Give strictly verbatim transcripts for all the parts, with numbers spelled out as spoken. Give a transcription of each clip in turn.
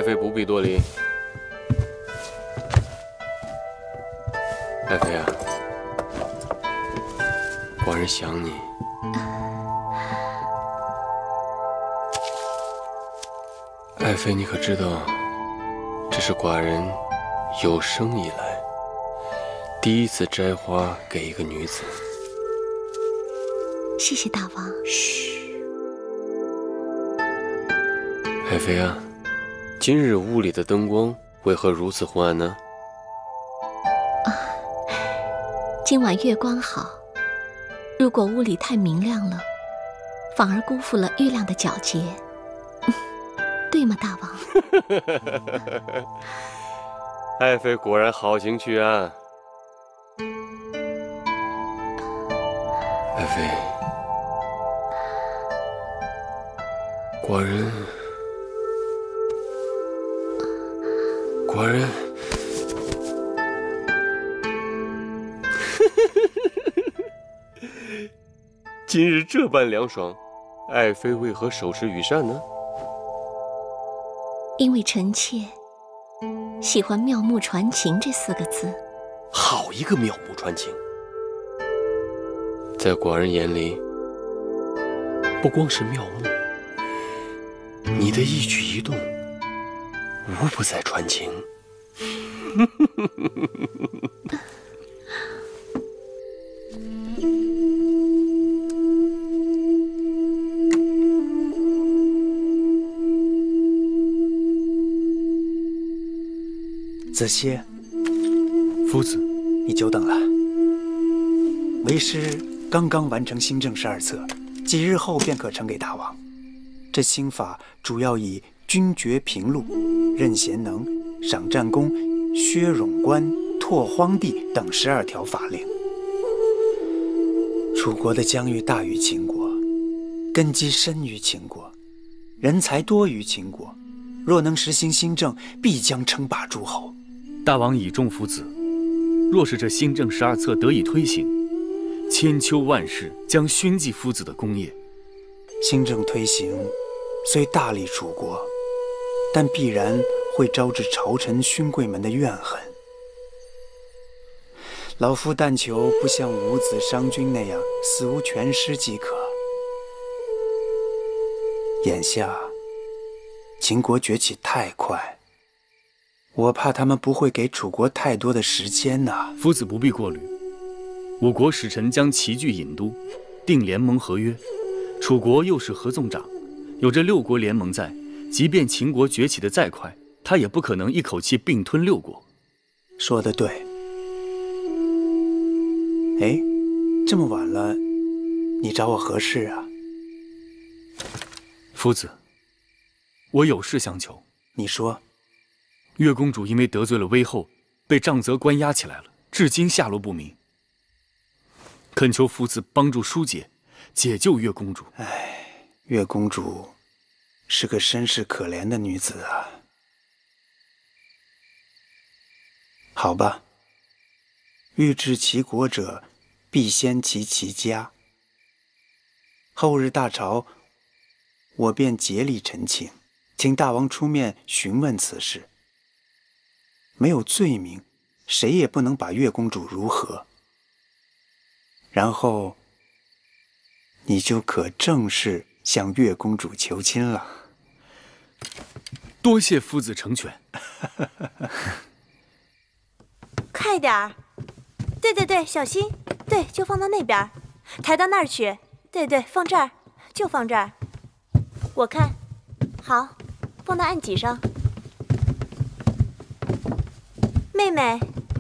妃不必多礼。爱妃啊，寡人想你。爱妃，你可知道，这是寡人有生以来第一次摘花给一个女子。 谢谢大王。 嘘，爱妃啊，今日屋里的灯光为何如此昏暗呢？ 啊，今晚月光好，如果屋里太明亮了，反而辜负了月亮的皎洁。对吗，大王？ 爱妃果然好情趣啊！爱妃，寡人，寡人，今日这般凉爽，爱妃为何手持羽扇呢？ 因为臣妾喜欢妙目传情这四个字。 好一个妙目传情！在寡人眼里，不光是妙目，你的一举一动无不在传情。 子歇， 夫子， 你久等了。为师刚刚完成新政十二册，几日后便可呈给大王。这新法主要以军爵平陆、任贤能、赏战功、削冗官、拓荒地等十二条法令。楚国的疆域大于秦国，根基深于秦国，人才多于秦国。若能实行新政，必将称霸诸侯。 大王倚重夫子，若是这新政十二册得以推行，千秋万世将熏记夫子的功业。 新政推行，虽大利楚国，但必然会招致朝臣勋贵们的怨恨。老夫但求不像五子商君那样死无全尸即可。眼下秦国崛起太快，我怕他们不会给楚国太多的时间呐。 夫子不必过虑，我国使臣将齐聚郢都，定联盟合约。楚国又是合纵长，有这六国联盟在，即便秦国崛起的再快，他也不可能一口气并吞六国。 说得对。哎，这么晚了，你找我何事啊？ 夫子，我有事相求。 你说。 月公主因为得罪了威后，被杖责关押起来了，至今下落不明。恳求夫子帮助疏解，解救月公主。 唉，月公主是个身世可怜的女子啊。好吧，欲治其国者，必先齐其家。后日大朝，我便竭力陈情，请大王出面询问此事。没有罪名，谁也不能把月公主如何。然后，你就可正式向月公主求亲了。 多谢夫子成全。 快点儿！对对对，小心！对，就放到那边，抬到那儿去。对对，放这儿，就放这儿。我看，好，放到案几上。妹妹，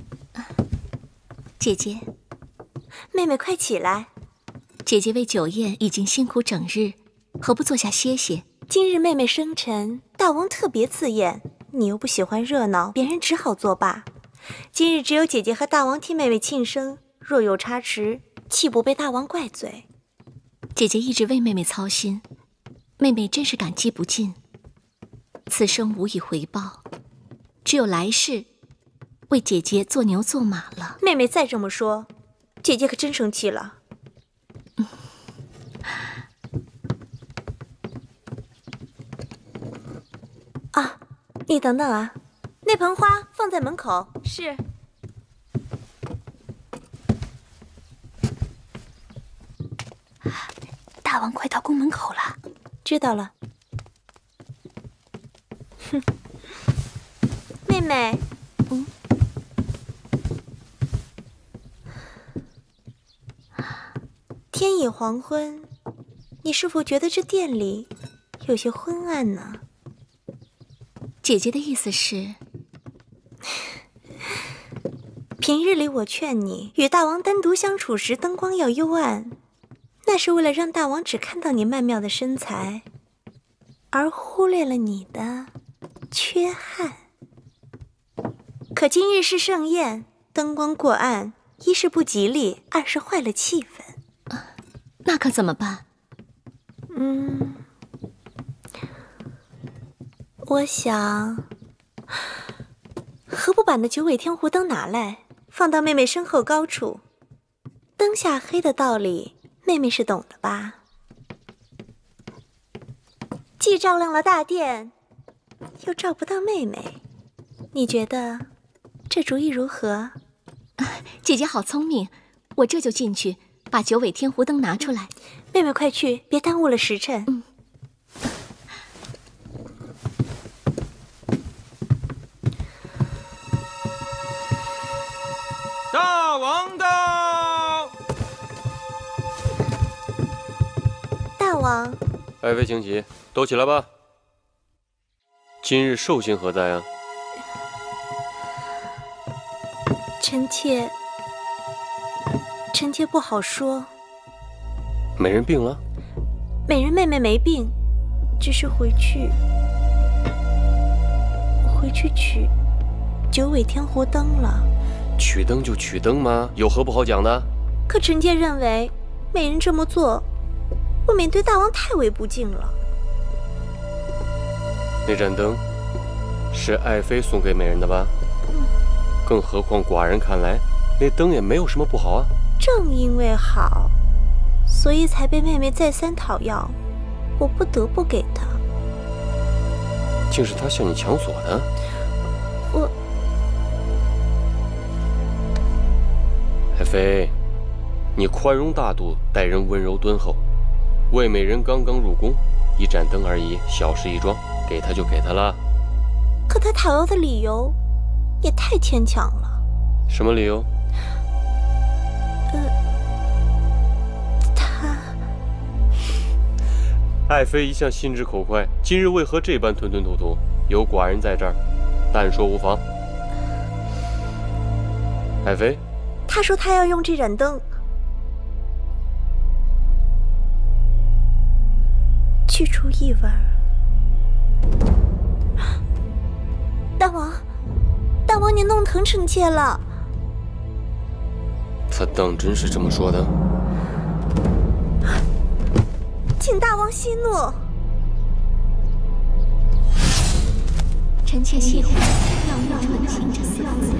姐姐， 妹妹快起来！ 姐姐为酒宴已经辛苦整日，何不坐下歇歇？ 今日妹妹生辰，大王特别赐宴，你又不喜欢热闹，别人只好作罢。今日只有姐姐和大王替妹妹庆生，若有差池，岂不被大王怪罪？ 姐姐一直为妹妹操心，妹妹真是感激不尽。此生无以回报，只有来世为姐姐做牛做马了。 妹妹再这么说，姐姐可真生气了。 嗯、 啊， 你等等啊，那盆花放在门口。 是。大王快到宫门口了。 知道了。哼，妹妹。 嗯。 天已黄昏，你是否觉得这店里有些昏暗呢？ 姐姐的意思是， 平日里我劝你与大王单独相处时灯光要幽暗，那是为了让大王只看到你曼妙的身材，而忽略了你的缺憾。可今日是盛宴，灯光过暗，一是不吉利，二是坏了气氛。 啊，那可怎么办？ 嗯。我想，何不把那九尾天湖灯拿来，放到妹妹身后高处？灯下黑的道理，妹妹是懂的吧？既照亮了大殿，又照不到妹妹，你觉得这主意如何？ 姐姐好聪明，我这就进去把九尾天湖灯拿出来。 妹妹快去，别耽误了时辰。 嗯。 大王到！ 大王， 爱妃请起，都起来吧。今日寿星何在啊？ 臣妾，臣妾不好说。 美人病了？ 美人妹妹没病，只是回去，回去取九尾天湖灯了。 取灯就取灯吗？有何不好讲的？ 可臣妾认为，美人这么做，未免对大王太为不敬了。 那盏灯是爱妃送给美人的吧？ 嗯。 更何况寡人看来，那灯也没有什么不好啊。 正因为好，所以才被妹妹再三讨要，我不得不给她。 竟是她向你抢索的？ 我。 爱妃，你宽容大度，待人温柔敦厚。魏美人刚刚入宫，一盏灯而已，小事一桩，给她就给她了。 可她讨要的理由也太牵强了。 什么理由？ 呃，她…… 爱妃一向心直口快，今日为何这般吞吞吐吐？有寡人在这儿，但说无妨。爱妃。 他说他要用这盏灯去除异味。大王，大王，你弄疼臣妾了。 他当真是这么说的？ 请大王息怒。 臣妾喜欢“妙语传情”这四个字。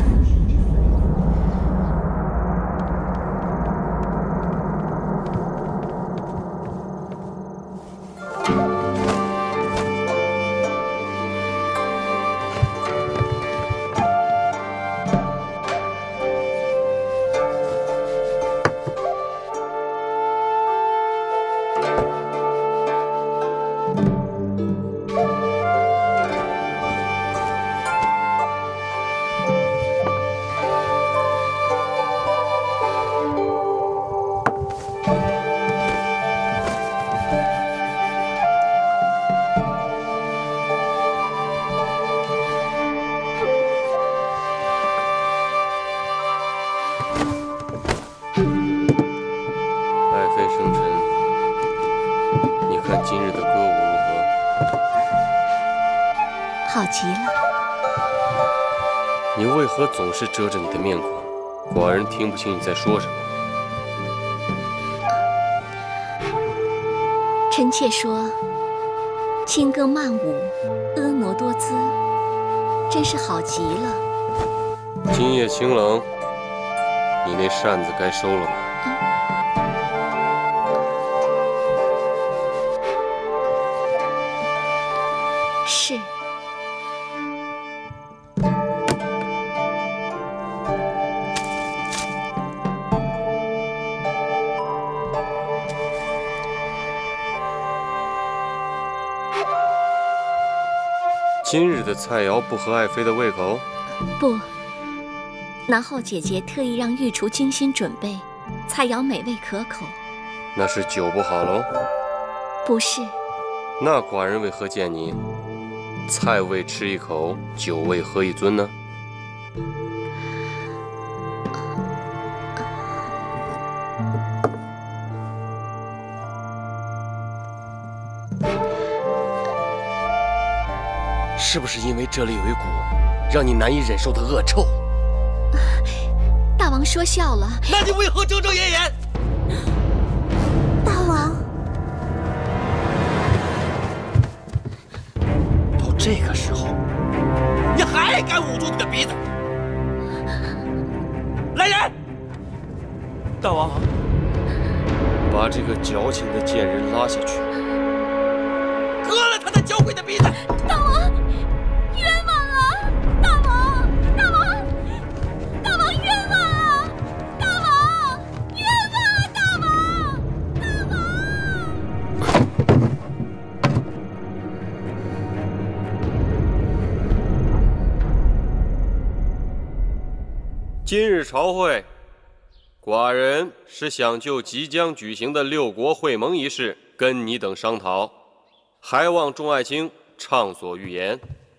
今日的歌舞如何？ 好极了。 你为何总是遮着你的面孔？寡人听不清你在说什么。 臣妾说，轻歌曼舞，婀娜多姿，真是好极了。 今夜清冷，你那扇子该收了吧？ 是。 今日的菜肴不合爱妃的胃口？ 不，南后姐姐特意让御厨精心准备，菜肴美味可口。 那是酒不好喽？ 不是。 那寡人为何见你菜味吃一口，酒味喝一樽呢？是不是因为这里有一股让你难以忍受的恶臭？ 大王说笑了。 那你为何遮遮掩掩？ 大王， 到这个时候，你还敢捂住你的鼻子？来人！ 大王， 把这个矫情的贱人拉下去，割了他的娇贵的鼻子！ 大王，冤枉啊！大王，大王，大王冤枉啊！大王，冤枉啊！大王，大王！ 今日朝会，寡人是想就即将举行的六国会盟一事跟你等商讨，还望众爱卿畅所欲言。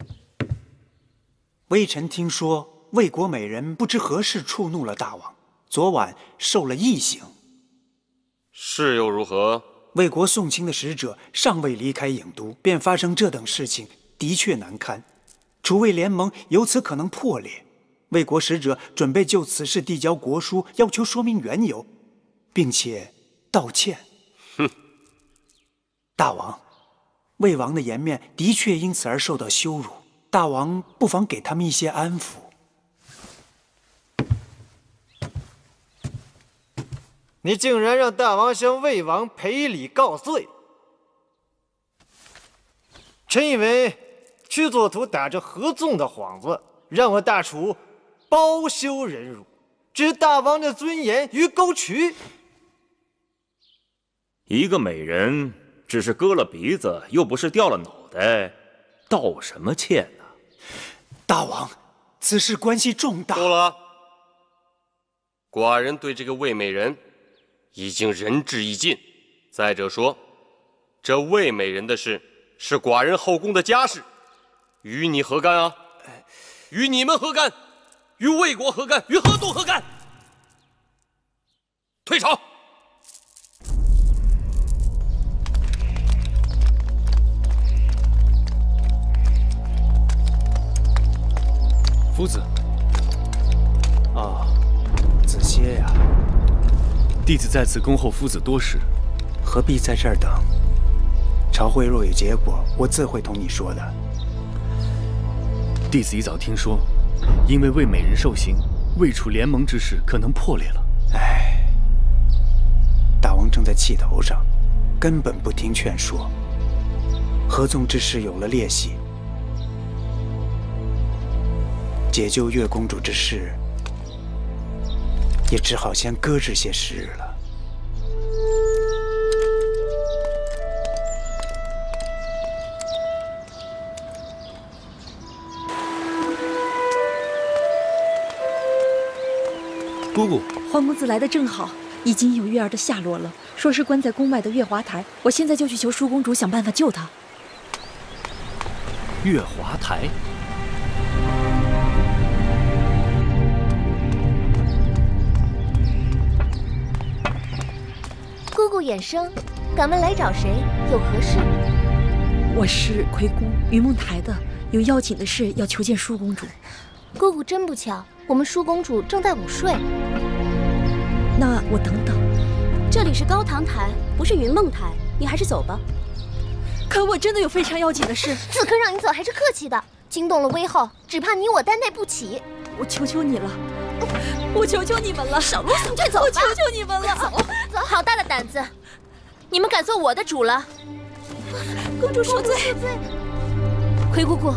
微臣听说魏国美人不知何事触怒了大王，昨晚受了异刑。 是又如何？ 魏国送亲的使者尚未离开郢都，便发生这等事情，的确难堪。楚魏联盟由此可能破裂。魏国使者准备就此事递交国书，要求说明缘由，并且道歉。 哼！ 大王，魏王的颜面的确因此而受到羞辱，大王不妨给他们一些安抚。 你竟然让大王向魏王赔礼告罪！臣以为屈作图打着合纵的幌子，让我大楚包羞忍辱，置大王的尊严于沟渠。 一个美人只是割了鼻子，又不是掉了脑袋，道什么歉呢？ 大王，此事关系重大。 够了！寡人对这个魏美人已经仁至义尽。再者说，这魏美人的事是寡人后宫的家事，与你何干啊？与你们何干？与魏国何干？与河东何干？退朝！ 夫子。 啊，子歇呀！ 弟子在此恭候夫子多时， 何必在这儿等？朝会若有结果，我自会同你说的。 弟子一早听说，因为魏美人受刑，魏楚联盟之事可能破裂了。 唉，大王正在气头上，根本不听劝说。合纵之事有了裂隙，解救月公主之事，也只好先搁置些时日了。 姑姑， 欢公子来的正好，已经有月儿的下落了，说是关在宫外的月华台。我现在就去求舒公主想办法救她。 月华台。 姑姑远生，敢问来找谁？有何事？ 我是魁姑云梦台的，有要紧的事要求见舒公主。 姑姑真不巧，我们舒公主正在午睡。 那我等等。 这里是高堂台，不是云梦台，你还是走吧。 可我真的有非常要紧的事。 此刻让你走还是客气的，惊动了威后，只怕你我担待不起。 我求求你了，我求求你们了， 少啰嗦，快走吧！ 我求求你们了， 走走！好大的胆子，你们敢做我的主了？ 公主恕罪。 魁姑姑。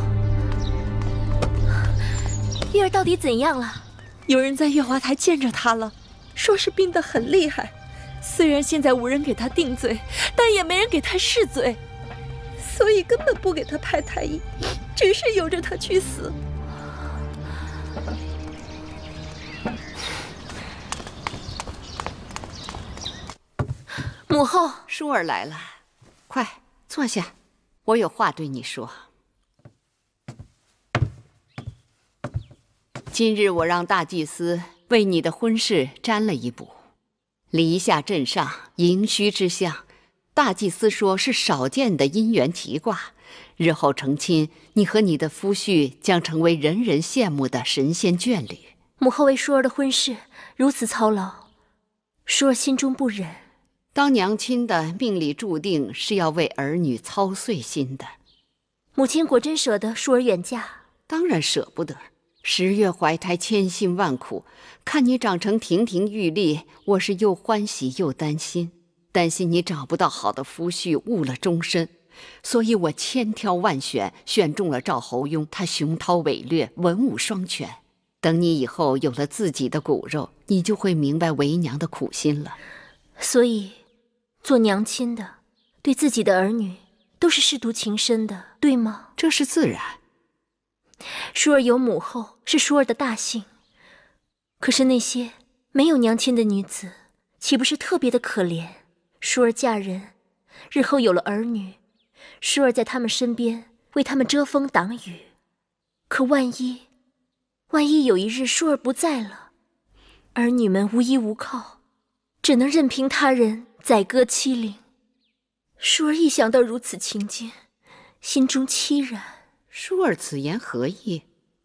月儿到底怎样了？ 有人在月华台见着她了，说是病得很厉害。虽然现在无人给她定罪，但也没人给她释罪，所以根本不给她派太医。 只是由着他去死。 母后， 舒儿来了，快坐下，我有话对你说。今日我让大祭司为你的婚事占了一卜，离下镇上迎虚之象，大祭司说是少见的姻缘奇卦，日后成亲，你和你的夫婿将成为人人羡慕的神仙眷侣。 母后为舒儿的婚事如此操劳，舒儿心中不忍。 当娘亲的命里注定是要为儿女操碎心的。 母亲果真舍得舒儿远嫁？ 当然舍不得。十月怀胎，千辛万苦，看你长成亭亭玉立，我是又欢喜又担心。担心你找不到好的夫婿，误了终身，所以我千挑万选，选中了赵侯雍。他雄韬伟略，文武双全。等你以后有了自己的骨肉，你就会明白为娘的苦心了。 所以，做娘亲的对自己的儿女都是舐犊情深的，对吗？ 这是自然。 舒儿有母后是舒儿的大幸，可是那些没有娘亲的女子，岂不是特别的可怜？舒儿嫁人，日后有了儿女，舒儿在他们身边为他们遮风挡雨。可万一，万一有一日舒儿不在了，儿女们无依无靠，只能任凭他人宰割欺凌。舒儿一想到如此情景，心中凄然。 舒儿此言何意？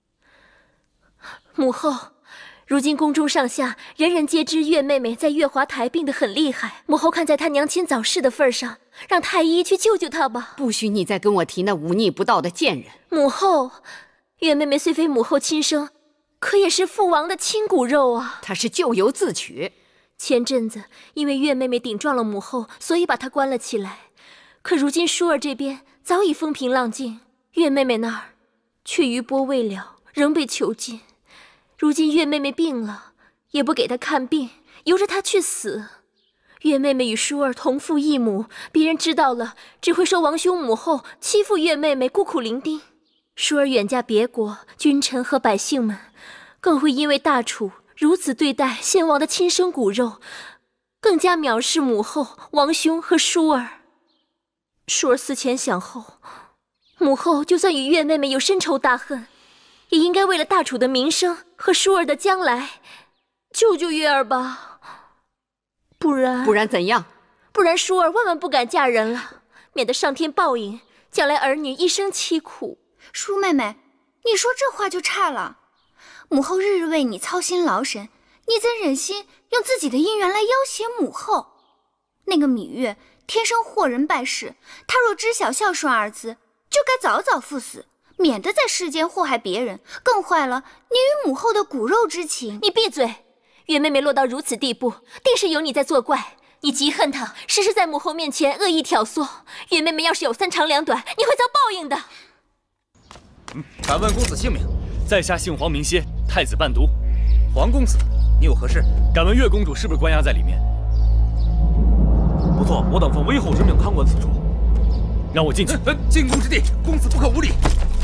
母后，如今宫中上下人人皆知月妹妹在月华台病得很厉害。母后看在她娘亲早逝的份上，让太医去救救她吧。 不许你再跟我提那忤逆不道的贱人。 母后，月妹妹虽非母后亲生，可也是父王的亲骨肉啊。 她是咎由自取。 前阵子因为月妹妹顶撞了母后，所以把她关了起来。可如今舒儿这边早已风平浪静，月妹妹那儿却余波未了，仍被囚禁。如今月妹妹病了，也不给她看病，由着她去死。月妹妹与舒儿同父异母，别人知道了，只会说王兄母后欺负月妹妹，孤苦伶仃。舒儿远嫁别国，君臣和百姓们更会因为大楚如此对待先王的亲生骨肉，更加藐视母后、王兄和舒儿。舒儿思前想后，母后就算与月妹妹有深仇大恨，也应该为了大楚的名声和舒儿的将来，救救月儿吧。不然， 不然怎样？ 不然舒儿万万不敢嫁人了，免得上天报应，将来儿女一生凄苦。 舒妹妹，你说这话就差了。母后日日为你操心劳神，你怎忍心用自己的姻缘来要挟母后？那个芈月天生祸人败事，她若知晓孝顺二字，就该早早赴死，免得在世间祸害别人，更坏了你与母后的骨肉之情。 你闭嘴！月妹妹落到如此地步，定是有你在作怪。你极恨她，时时在母后面前恶意挑唆。月妹妹要是有三长两短，你会遭报应的。 嗯，敢问公子姓名？ 在下姓黄名歇，太子伴读。 黄公子，你有何事？ 敢问月公主是不是关押在里面？ 不错，我等奉威后之命看管此处。 让我进去。 呃，进宫之地，公子不可无礼。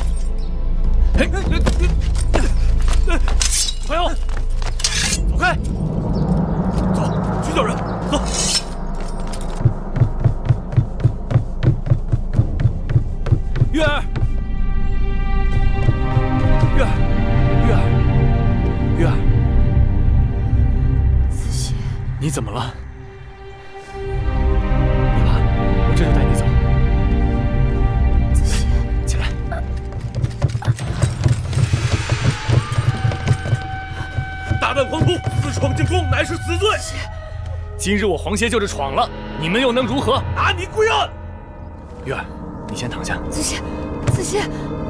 快要走开！ 走，去叫人。走。 月儿，月儿，月儿，月儿， 子歇， 你怎么了？别怕，我这就带你走。 子歇， 起来。 大胆狂徒，私闯进宫，乃是死罪。 今日我黄歇就是闯了，你们又能如何？ 拿你归案。 月儿，你先躺下。 子歇，子歇，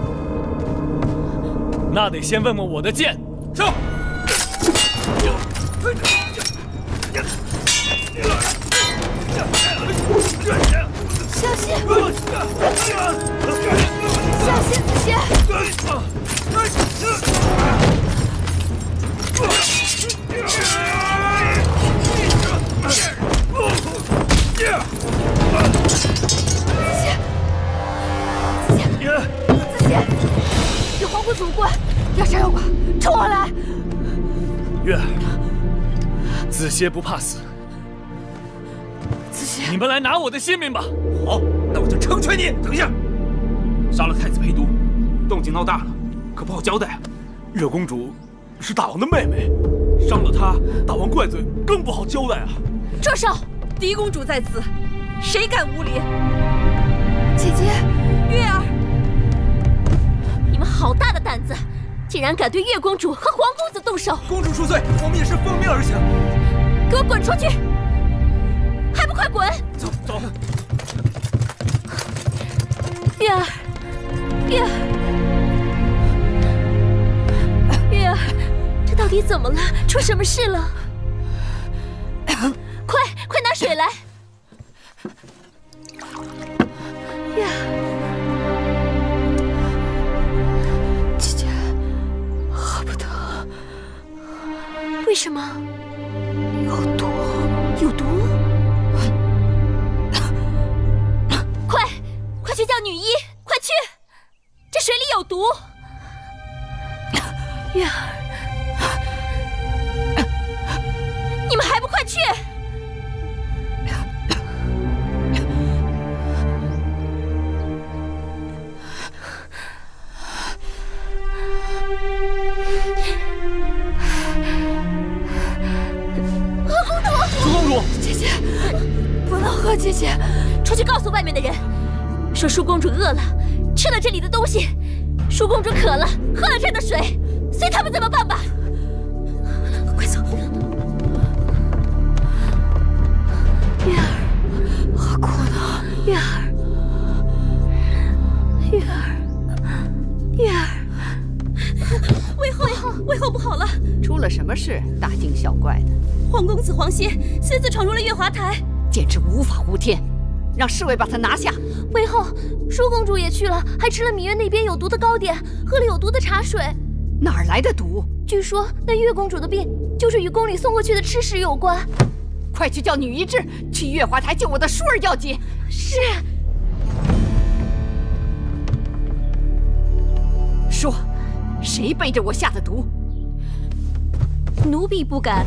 那得先问问我的剑。 上。 小心！小心，子歇！子歇，子歇，子歇！ 冲我来！ 月儿，子歇不怕死。 子歇， 你们来拿我的性命吧！ 好，那我就成全你。等一下，杀了太子陪都，动静闹大了，可不好交代啊。月公主是大王的妹妹，伤了她，大王怪罪，更不好交代啊。 住手！狄公主在此，谁敢无礼？姐姐，月儿， 你们好大的胆子，竟然敢对月公主和皇公子动手！ 公主恕罪，我们也是奉命而行。 给我滚出去！还不快滚！ 走走。 月儿，月儿，月儿，这到底怎么了？出什么事了？快快拿水来！月儿， 姐姐，喝不得。 为什么？ 有毒。 有毒？快快去叫女医！快去！这水里有毒！月儿，你们还不快去！ 苏公主， 姐姐，不能喝，姐姐， 出去告诉外面的人，说舒公主饿了，吃了这里的东西；舒公主渴了，喝了这儿的水，随他们怎么办吧。 快走！月儿，好苦呢。 月儿，月儿，月儿， 魏后，魏后，魏后不好了！ 出了什么事？大惊小怪的。 皇公子黄歇私自闯入了月华台， 简直无法无天！让侍卫把他拿下。 魏后，舒公主也去了，还吃了芈月那边有毒的糕点，喝了有毒的茶水。 哪儿来的毒？ 据说那月公主的病就是与宫里送过去的吃食有关。 快去叫女医治，去月华台救我的舒儿要紧。 是。 说，谁背着我下的毒？ 奴婢不敢。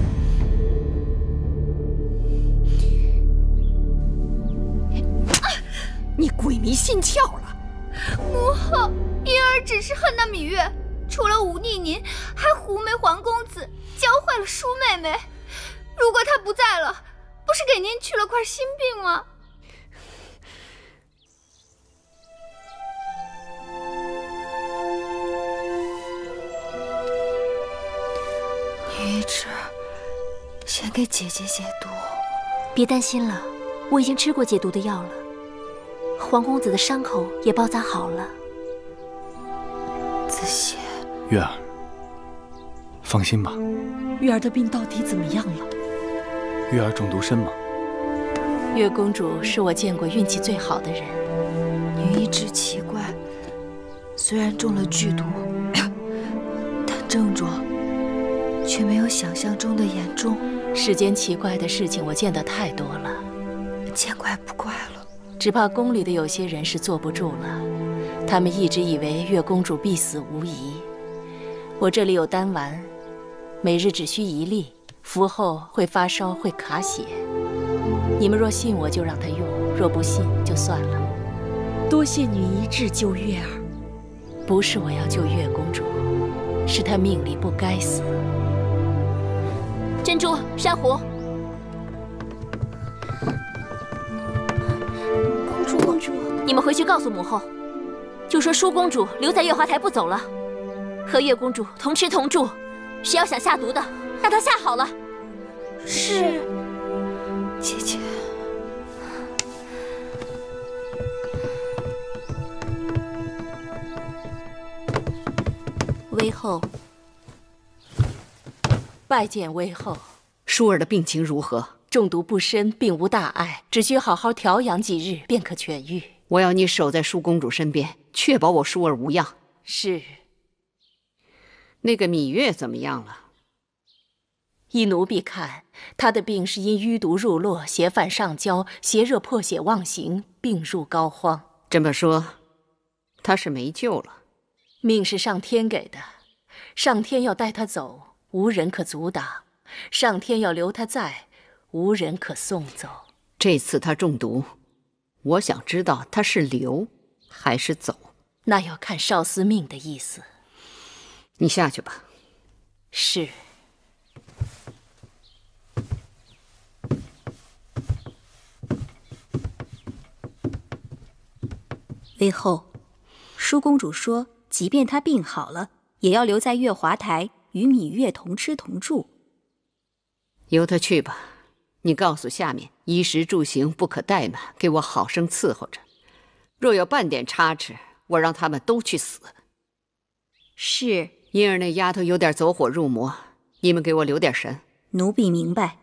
你鬼迷心窍了！ 母后，婴儿只是恨那芈月，除了忤逆您，还狐媚皇公子，教坏了舒妹妹。如果她不在了，不是给您去了块心病吗？ 女医治，先给姐姐解毒。 别担心了，我已经吃过解毒的药了。皇公子的伤口也包扎好了。 子歇， 月儿，放心吧。 月儿的病到底怎么样了？ 月儿中毒深吗？ 月公主是我见过运气最好的人。 女医治奇怪，虽然中了剧毒，但症状却没有想象中的严重。 世间奇怪的事情我见得太多了， 见怪不怪了。 只怕宫里的有些人是坐不住了，他们一直以为月公主必死无疑。我这里有丹丸，每日只需一粒，服后会发烧，会卡血。你们若信我，就让她用；若不信，就算了。 多谢女医治救月儿。 不是我要救月公主，是她命里不该死。珍珠、珊瑚。 公主，公主， 你们回去告诉母后，就说舒公主留在月华台不走了，和月公主同吃同住。谁要想下毒的，让她下好了。 是。 姐姐。 微后，拜见微后。 舒儿的病情如何？ 中毒不深，并无大碍，只需好好调养几日便可痊愈。 我要你守在舒公主身边，确保我舒儿无恙。 是。 那个芈月怎么样了？ 依奴婢看，她的病是因淤毒入络，邪犯上焦，邪热破血妄行，病入膏肓。 这么说，她是没救了。 命是上天给的， 上天要带他走，无人可阻挡；上天要留他在，无人可送走。 这次他中毒，我想知道他是留还是走。 那要看少司命的意思。 你下去吧。 是。 魏后，舒公主说，即便她病好了，也要留在月华台与芈月同吃同住。 由他去吧。你告诉下面，衣食住行不可怠慢，给我好生伺候着。若有半点差池，我让他们都去死。 是。 因儿那丫头有点走火入魔，你们给我留点神。 奴婢明白。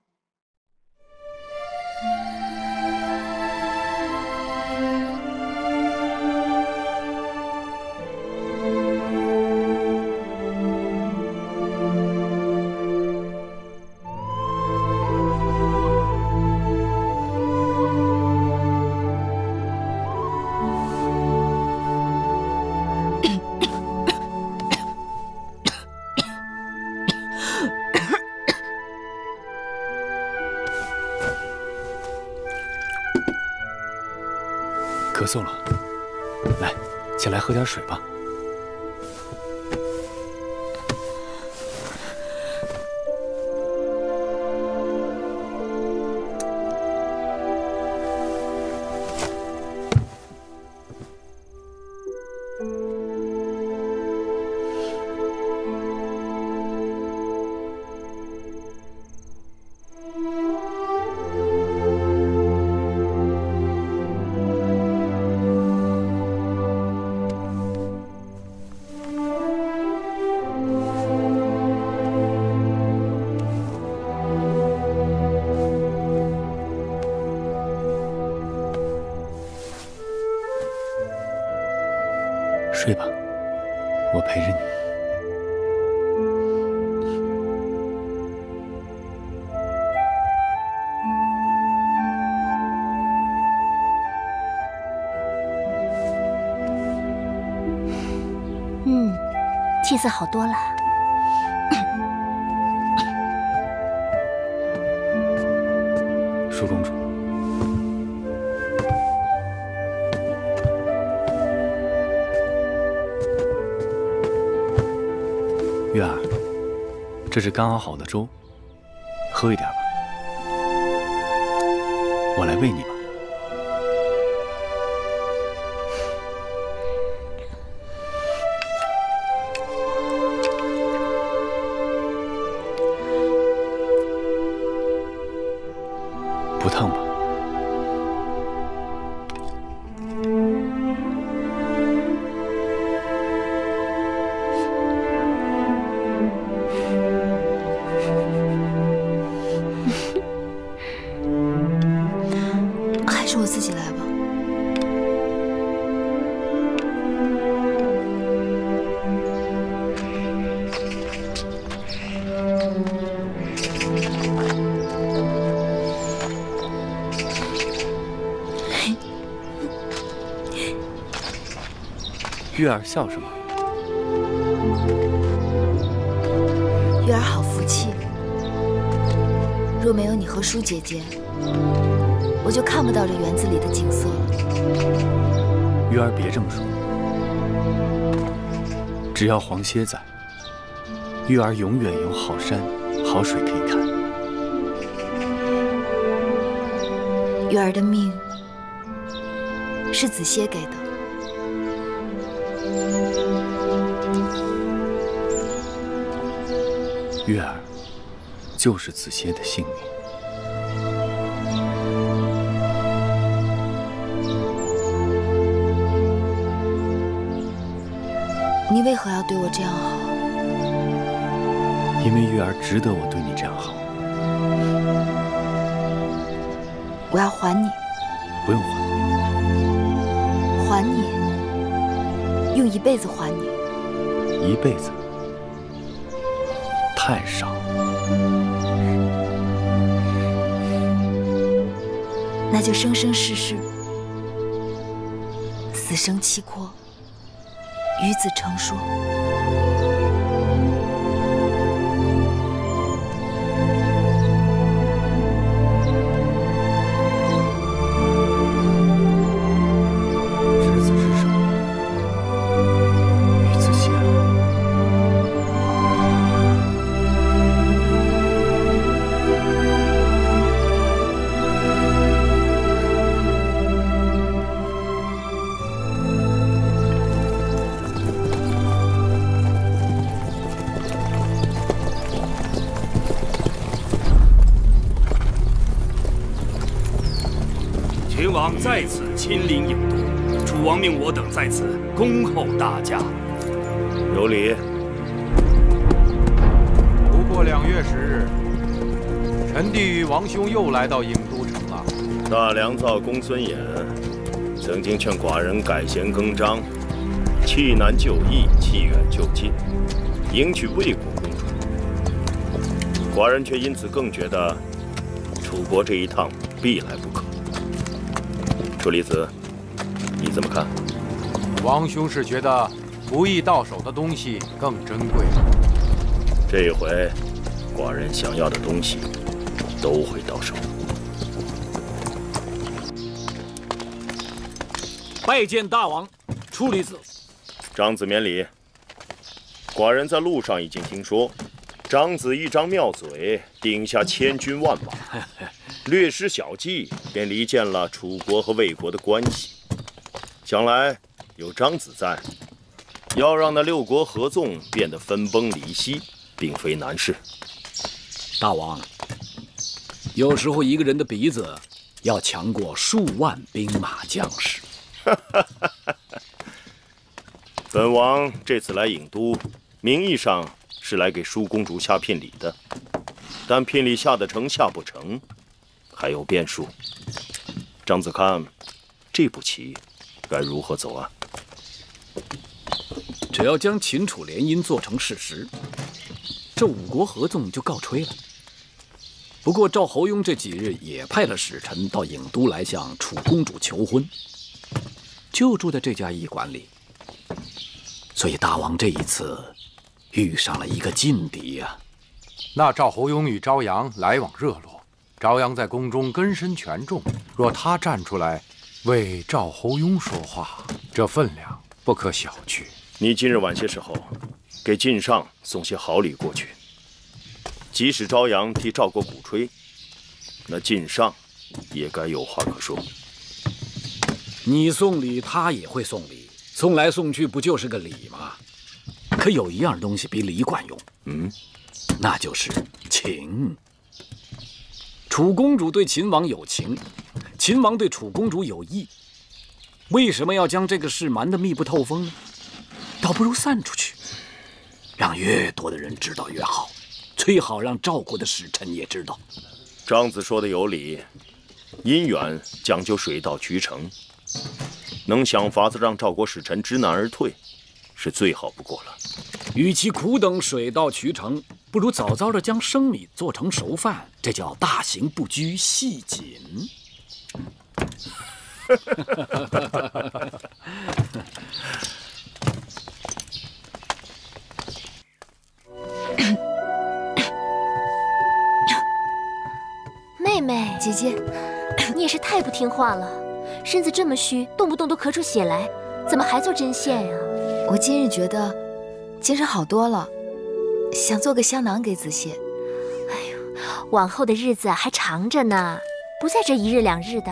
咳嗽了，来，起来喝点水吧。睡吧，我陪着你。 嗯，气色好多了。 舒公主。月儿，这是刚熬好的粥，喝一点吧。我来喂你吧。不烫吧？ 还是我自己来吧。 月儿笑什么？ 月儿好福气，若没有你和舒姐姐，我就看不到这园子里的景色了。 月儿别这么说，只要黄歇在，月儿永远有好山好水可以看。 月儿的命是子歇给的。 月儿就是子歇的幸运。 你为何要对我这样好？ 因为月儿值得我对你这样好。 我要还你。 不用还。 还你，用一辈子还你。 一辈子太少。 那就生生世世，死生契阔，与子成说。 王在此亲临郢都，楚王命我等在此恭候大驾。 有礼。 不过两月十日，臣弟与王兄又来到郢都城了。 大良造公孙衍曾经劝寡人改弦更张，弃南就易，弃远就近，迎娶魏国公主。寡人却因此更觉得楚国这一趟必来不可。楚离子，你怎么看？ 王兄是觉得不易到手的东西更珍贵。 这一回，寡人想要的东西都会到手。 拜见大王，楚离子。 张子免礼。寡人在路上已经听说，张子一张妙嘴，顶下千军万马，略施小计，便离间了楚国和魏国的关系。想来有张子在，要让那六国合纵变得分崩离析，并非难事。 大王，有时候一个人的鼻子要强过数万兵马将士。 本王这次来郢都，名义上是来给舒公主下聘礼的，但聘礼下得成下不成，还有变数。张子看，这步棋该如何走啊？ 只要将秦楚联姻做成事实，这五国合纵就告吹了。不过赵侯雍这几日也派了使臣到郢都来向楚公主求婚，就住在这家驿馆里。所以大王这一次遇上了一个劲敌呀、啊。 那赵侯雍与朝阳来往热络，朝阳在宫中根深权重，若他站出来为赵侯雍说话，这分量不可小觑。 你今日晚些时候，给晋上送些好礼过去。即使朝阳替赵国鼓吹，那晋上也该有话可说。 你送礼，他也会送礼，送来送去不就是个礼吗？可有一样东西比礼管用， 嗯， 那就是情。楚公主对秦王有情，秦王对楚公主有意，为什么要将这个事瞒得密不透风呢？倒不如散出去，让越多的人知道越好，最好让赵国的使臣也知道。 张子说的有理，姻缘讲究水到渠成，能想法子让赵国使臣知难而退，是最好不过了。 与其苦等水到渠成，不如早早的将生米做成熟饭，这叫大行不拘细谨。 妹妹， 姐姐， 你也是太不听话了，身子这么虚，动不动都咳出血来，怎么还做针线呀？ 我今日觉得精神好多了，想做个香囊给子谢。 哎呦，往后的日子还长着呢，不在这一日两日的。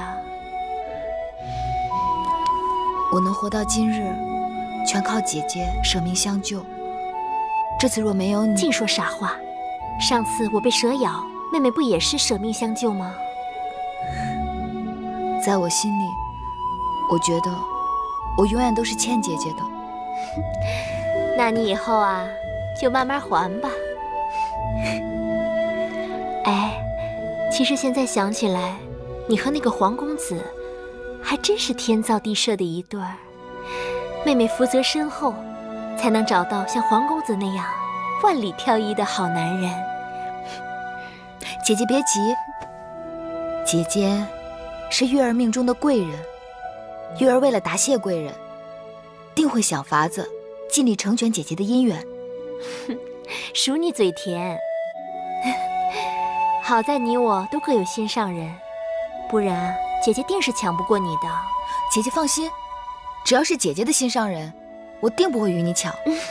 我能活到今日，全靠姐姐舍命相救。这次若没有你， 净说傻话。上次我被蛇咬，妹妹不也是舍命相救吗？ 在我心里，我觉得我永远都是欠姐姐的。 那你以后啊，就慢慢还吧。哎，其实现在想起来，你和那个黄公子还真是天造地设的一对儿。妹妹福泽深厚，才能找到像黄公子那样万里挑一的好男人。 姐姐别急，姐姐是月儿命中的贵人，月儿为了答谢贵人，定会想法子尽力成全姐姐的姻缘。 哼，数你嘴甜。好在你我都各有心上人，不然姐姐定是抢不过你的。 姐姐放心，只要是姐姐的心上人，我定不会与你抢。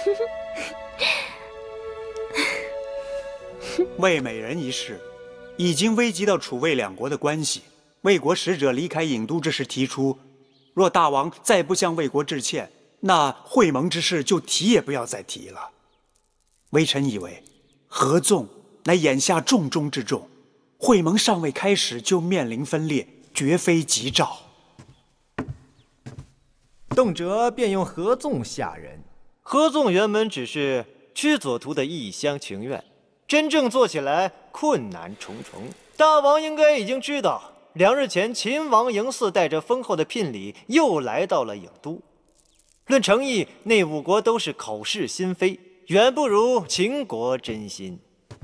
魏美人一事已经危及到楚魏两国的关系。魏国使者离开郢都之时提出，若大王再不向魏国致歉，那会盟之事就提也不要再提了。微臣以为，合纵乃眼下重中之重，会盟尚未开始就面临分裂，绝非吉兆。 动辄便用合纵吓人。合纵原本只是屈佐图的一厢情愿，真正做起来困难重重。大王应该已经知道，两日前秦王嬴驷带着丰厚的聘礼又来到了郢都。论诚意，那五国都是口是心非，远不如秦国真心。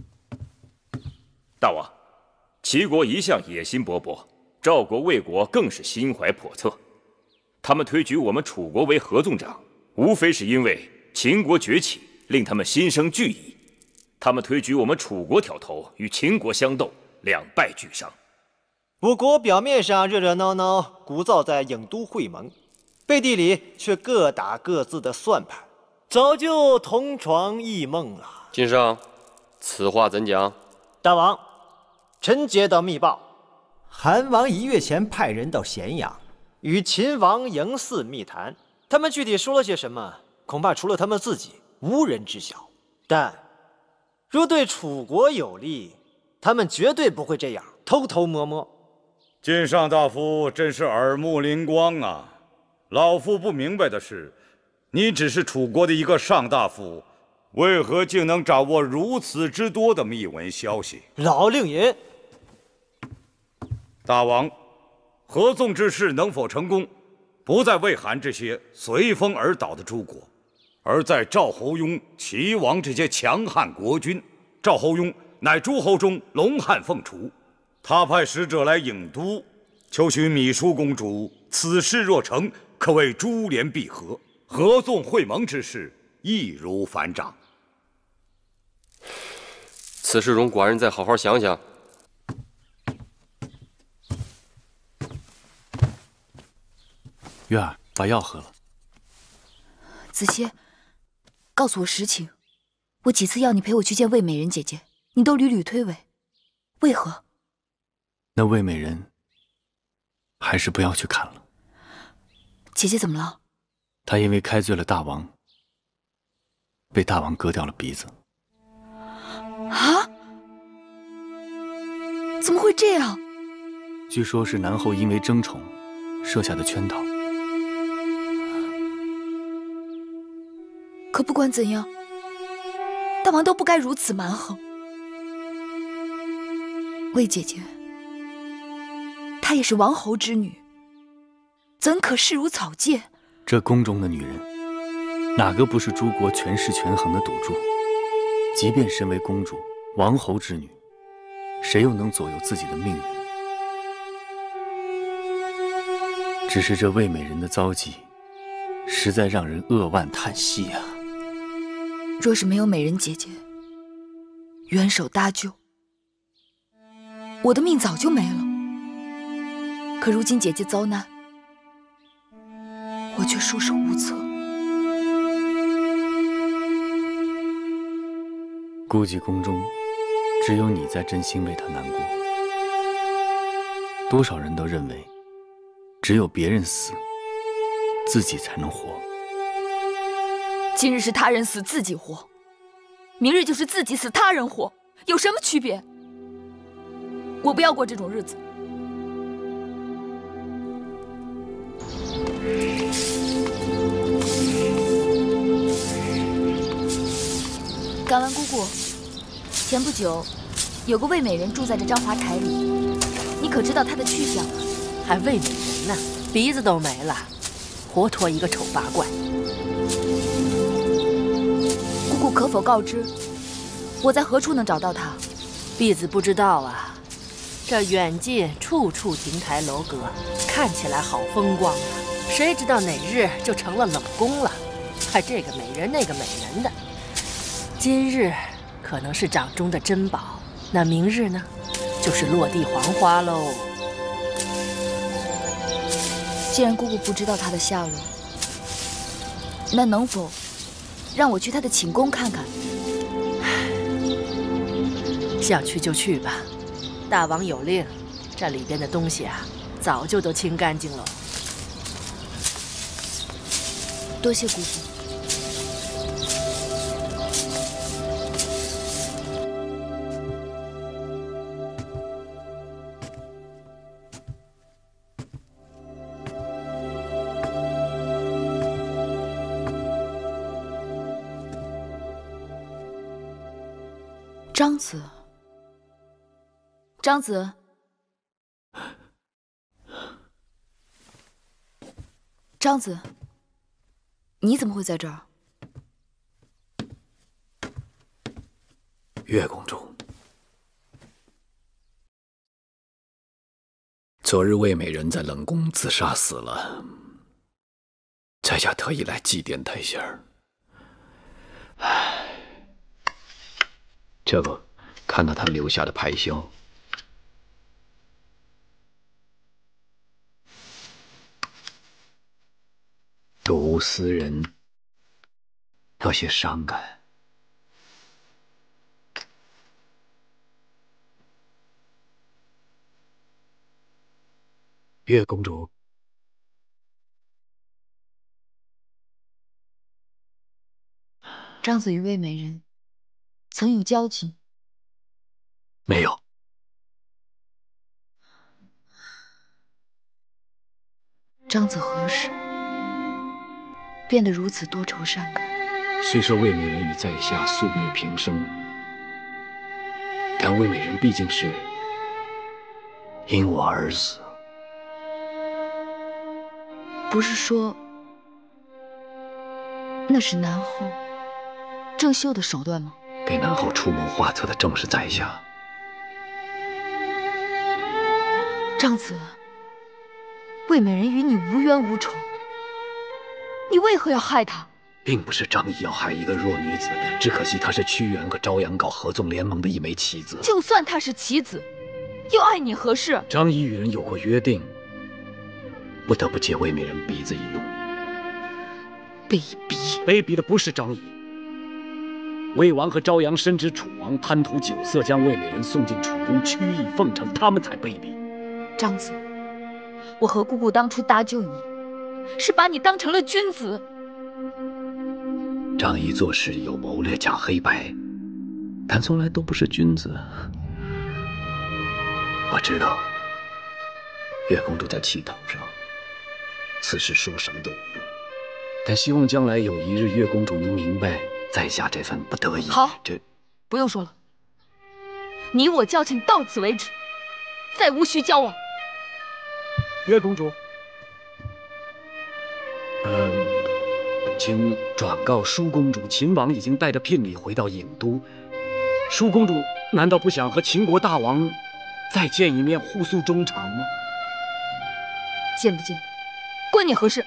大王，齐国一向野心勃勃，赵国、魏国更是心怀叵测。他们推举我们楚国为合纵长，无非是因为秦国崛起，令他们心生惧意。他们推举我们楚国挑头，与秦国相斗，两败俱伤。 五国表面上热热闹闹，鼓噪在郢都会盟，背地里却各打各自的算盘，早就同床异梦了。 晋上，此话怎讲？ 大王，臣接到密报，韩王一月前派人到咸阳，与秦王嬴驷密谈。他们具体说了些什么，恐怕除了他们自己，无人知晓。但若对楚国有利，他们绝对不会这样偷偷摸摸。 晋上大夫真是耳目灵光啊！老夫不明白的是，你只是楚国的一个上大夫，为何竟能掌握如此之多的秘闻消息？ 老令尹， 大王，合纵之事能否成功，不在魏韩这些随风而倒的诸国，而在赵侯雍、齐王这些强悍国君。赵侯雍乃诸侯中龙汉凤雏，他派使者来郢都，求许芈叔公主，此事若成，可谓珠联璧合，合纵会盟之事易如反掌。 此事容寡人再好好想想。 月儿，把药喝了。 子歇，告诉我实情。我几次要你陪我去见魏美人姐姐，你都屡屡推诿，为何？ 那魏美人，还是不要去看了。 姐姐怎么了？ 她因为开罪了大王，被大王割掉了鼻子。 啊？怎么会这样？ 据说是南后因为争宠设下的圈套。 可不管怎样，大王都不该如此蛮横。魏姐姐，她也是王侯之女，怎可视如草芥？ 这宫中的女人，哪个不是诸国权势权衡的赌注？即便身为公主、王侯之女，谁又能左右自己的命运？只是这魏美人的遭际，实在让人扼腕叹息啊！ 若是没有美人姐姐援手搭救，我的命早就没了。可如今姐姐遭难，我却束手无策。 估计宫中只有你在真心为她难过。多少人都认为，只有别人死，自己才能活。 今日是他人死，自己活；明日就是自己死，他人活，有什么区别？我不要过这种日子。敢问姑姑，前不久有个魏美人住在这章华台里，你可知道她的去向？ 还魏美人呢，鼻子都没了，活脱一个丑八怪。 姑姑可否告知，我在何处能找到她？ 婢子不知道啊。这远近处处亭台楼阁，看起来好风光啊，谁知道哪日就成了冷宫了，还这个美人那个美人的。今日可能是掌中的珍宝，那明日呢，就是落地黄花喽。 既然姑姑不知道她的下落，那能否让我去她的寝宫看看？ 想去就去吧，大王有令，这里边的东西啊，早就都清干净了。 多谢姑姑。 张子，张子，张子，你怎么会在这儿？ 月公主，昨日魏美人在冷宫自杀死了，在下特意来祭奠她一下。唉，这不，看到她留下的牌箫。读思人，有些伤感。月公主， 张子与魏美人曾有交情？ 没有。 张子何时变得如此多愁善感？ 虽说魏美人与在下素未平生，但魏美人毕竟是因我而死。 不是说那是南后郑袖的手段吗？ 给南后出谋划策的正是在下。 张子，魏美人与你无冤无仇，你为何要害她？ 并不是张仪要害一个弱女子，只可惜她是屈原和朝阳搞合纵联盟的一枚棋子。 就算她是棋子，又碍你何事？ 张仪与人有过约定，不得不借魏美人鼻子一怒。 卑鄙！ 卑鄙的不是张仪，魏王和朝阳深知楚王贪图酒色，将魏美人送进楚宫，曲意奉承，他们才卑鄙。 张子，我和姑姑当初搭救你，是把你当成了君子。 张仪做事有谋略，讲黑白，但从来都不是君子。我知道，月公主在气头上，此事说什么都无用。但希望将来有一日，月公主能明白在下这份不得已。 好， 这不用说了，你我交情到此为止，再无需交往。 月公主，嗯，请转告舒公主，秦王已经带着聘礼回到郢都。舒公主难道不想和秦国大王再见一面，互诉衷肠吗？ 见不见，关你何事？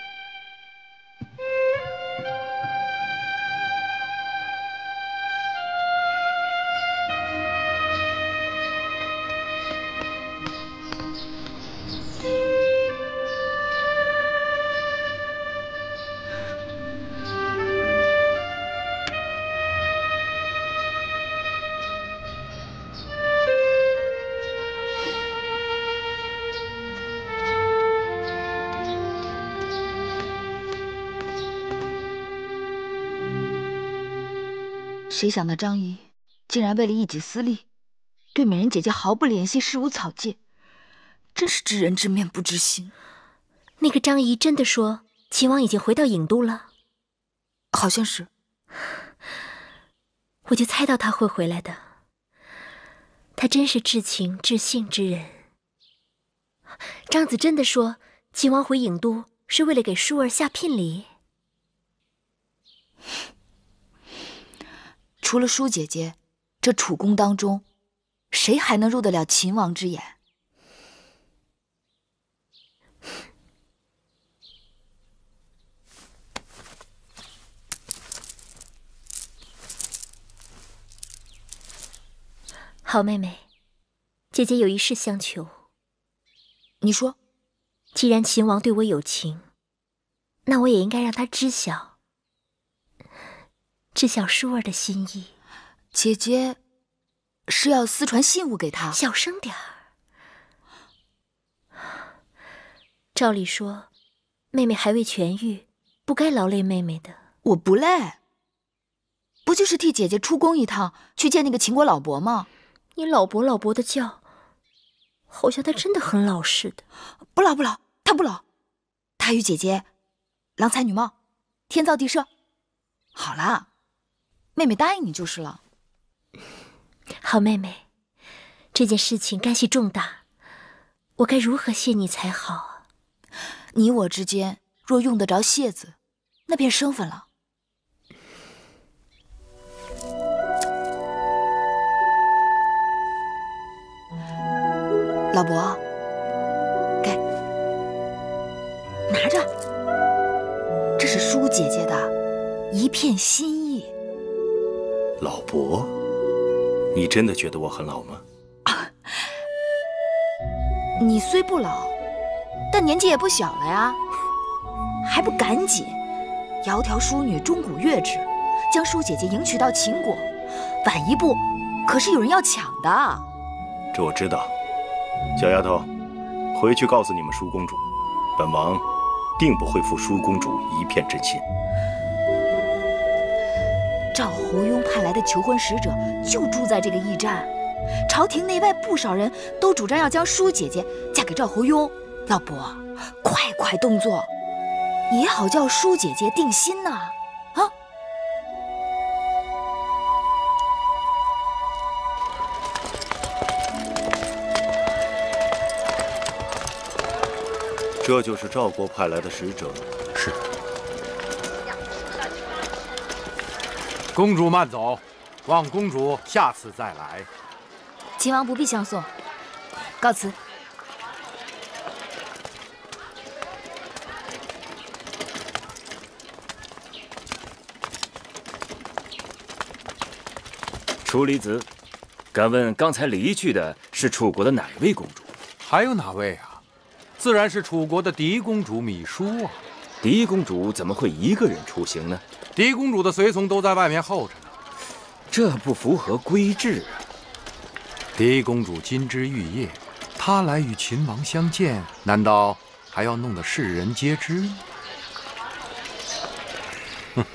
谁想到张仪竟然为了一己私利，对美人姐姐毫不怜惜，视如草芥，真是知人知面不知心。 那个张仪真的说秦王已经回到郢都了？ 好像是。 我就猜到他会回来的，他真是至情至性之人。张子真的说秦王回郢都是为了给舒儿下聘礼？ 除了舒姐姐，这楚宫当中，谁还能入得了秦王之眼？ 好妹妹，姐姐有一事相求。 你说。 既然秦王对我有情，那我也应该让他知晓，知晓舒儿的心意。 姐姐是要私传信物给他？ 小声点儿。照理说，妹妹还未痊愈，不该劳累妹妹的。 我不累，不就是替姐姐出宫一趟，去见那个秦国老伯吗？ 你老伯老伯的叫，好像他真的很老似的。 不老不老，他不老，他与姐姐郎才女貌，天造地设。好啦，妹妹答应你就是了。 好妹妹，这件事情干系重大，我该如何谢你才好啊？ 你我之间若用得着谢字，那便生分了。老伯，给，拿着，这是舒姐姐的一片心意。 老伯，你真的觉得我很老吗？ 你虽不老，但年纪也不小了呀，还不赶紧窈窕淑女，钟鼓乐之，将舒姐姐迎娶到秦国？晚一步，可是有人要抢的。 这我知道。小丫头，回去告诉你们舒公主，本王定不会负舒公主一片真心。 赵侯雍派来的求婚使者就住在这个驿站，朝廷内外不少人都主张要将舒姐姐嫁给赵侯雍。老伯，快快动作，也好叫舒姐姐定心呐！啊！ 这就是赵国派来的使者。 是。公主慢走，望公主下次再来。 秦王不必相送，告辞。 楚离子，敢问刚才离去的是楚国的哪位公主？ 还有哪位啊？自然是楚国的狄公主芈姝啊！ 狄公主怎么会一个人出行呢？ 狄公主的随从都在外面候着呢， 这不符合规制啊！ 狄公主金枝玉叶，她来与秦王相见，难道还要弄得世人皆知？ 哼！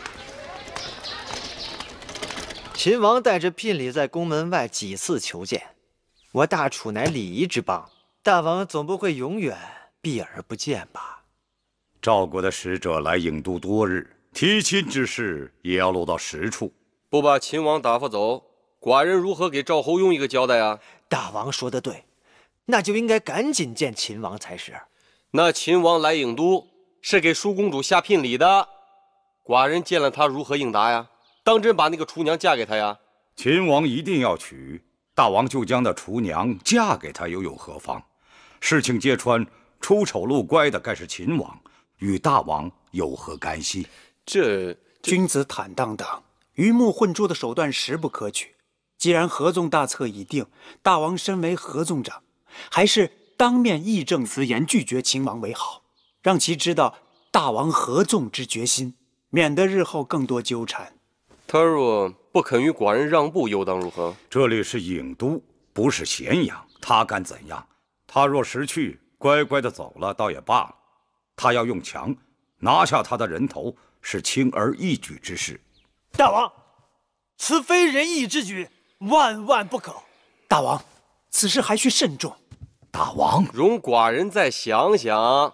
秦王带着聘礼在宫门外几次求见，我大楚乃礼仪之邦，大王总不会永远避而不见吧？ 赵国的使者来郢都多日，提亲之事也要落到实处。 不把秦王打发走，寡人如何给赵侯雍一个交代啊？ 大王说得对，那就应该赶紧见秦王才是。 那秦王来郢都是给舒公主下聘礼的，寡人见了他如何应答呀？当真把那个厨娘嫁给他呀？ 秦王一定要娶，大王就将那厨娘嫁给他，又有何妨？事情揭穿，出丑入乖的该是秦王，与大王有何干系？ 这君子坦荡荡，鱼目混珠的手段实不可取。既然合纵大策已定，大王身为合纵长，还是当面义正辞严拒绝秦王为好，让其知道大王合纵之决心，免得日后更多纠缠。 他若不肯与寡人让步，又当如何？ 这里是郢都，不是咸阳，他敢怎样？他若识趣，乖乖的走了，倒也罢了。他要用强拿下他的人头，是轻而易举之事。 大王，此非仁义之举，万万不可！ 大王，此事还需慎重。 大王， 容寡人再想想。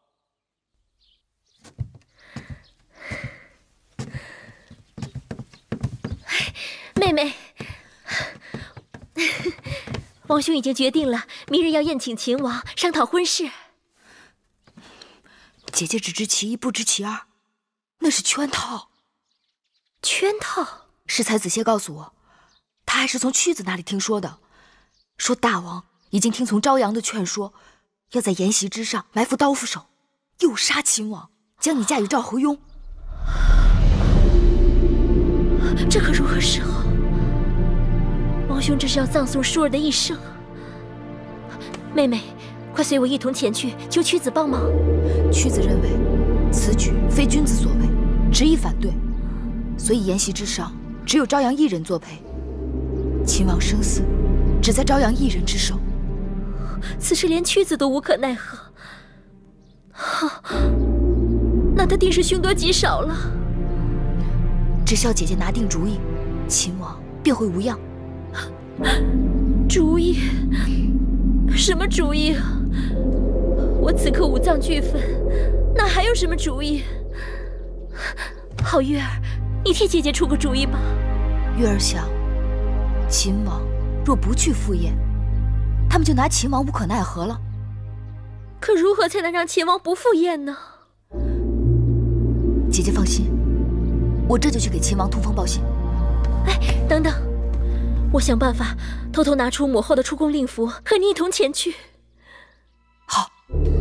妹妹，王兄已经决定了，明日要宴请秦王，商讨婚事。 姐姐只知其一，不知其二，那是圈套。 圈套？ 适才子谢告诉我，他还是从屈子那里听说的，说大王已经听从朝阳的劝说，要在筵席之上埋伏刀斧手，诱杀秦王，将你嫁与赵侯雍。 这可如何是好？王兄这是要葬送舒儿的一生。妹妹，快随我一同前去，求屈子帮忙。 屈子认为此举非君子所为，执意反对，所以筵席之上只有朝阳一人作陪。秦王生死只在朝阳一人之手， 此事连屈子都无可奈何。那他定是凶多吉少了。 只需要姐姐拿定主意，秦王便会无恙。 主意？什么主意啊？我此刻五脏俱焚，哪还有什么主意？好月儿，你替姐姐出个主意吧。 月儿想，秦王若不去赴宴，他们就拿秦王无可奈何了。 可如何才能让秦王不赴宴呢？ 姐姐放心，我这就去给秦王通风报信。 哎，等等，我想办法偷偷拿出母后的出宫令符，和你一同前去。 好。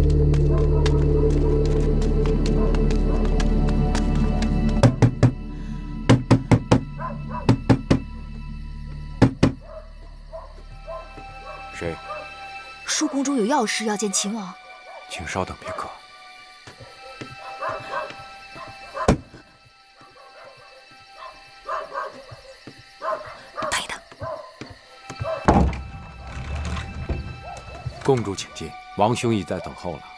谁？ 舒公主有要事要见秦王， 请稍等片刻。 等一等。 公主请进，王兄已在等候了。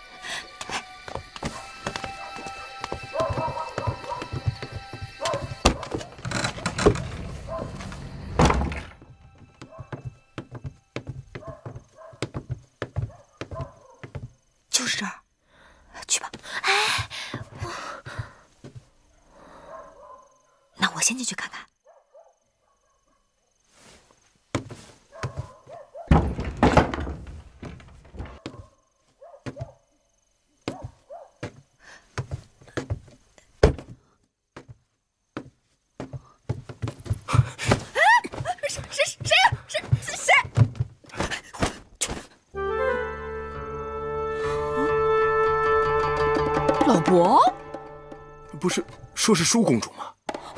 就是这儿，去吧。哎，那我先进去看看。 谁谁谁呀？谁谁？ 老伯， 不是说是舒公主吗？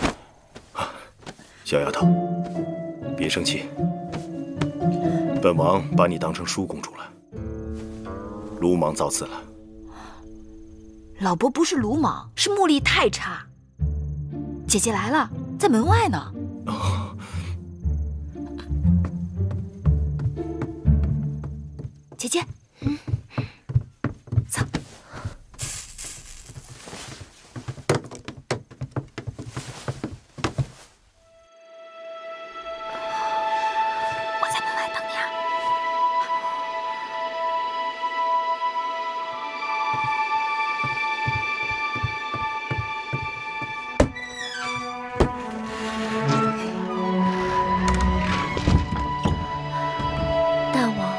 小丫头，别生气，本王把你当成舒公主了，鲁莽造次了。 老伯不是鲁莽，是目力太差。姐姐来了，在门外呢。 哦， 姐姐，嗯，走。我在门外等你啊。 大王，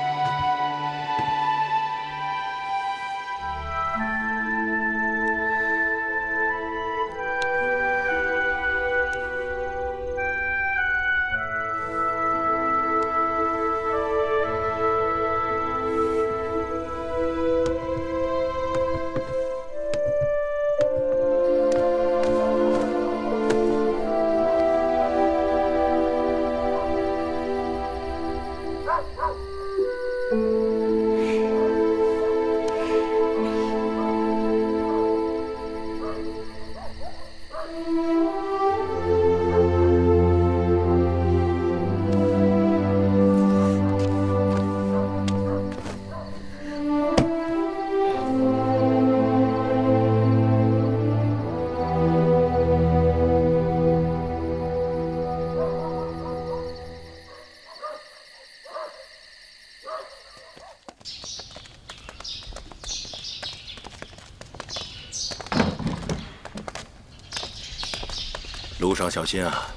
路上小心啊！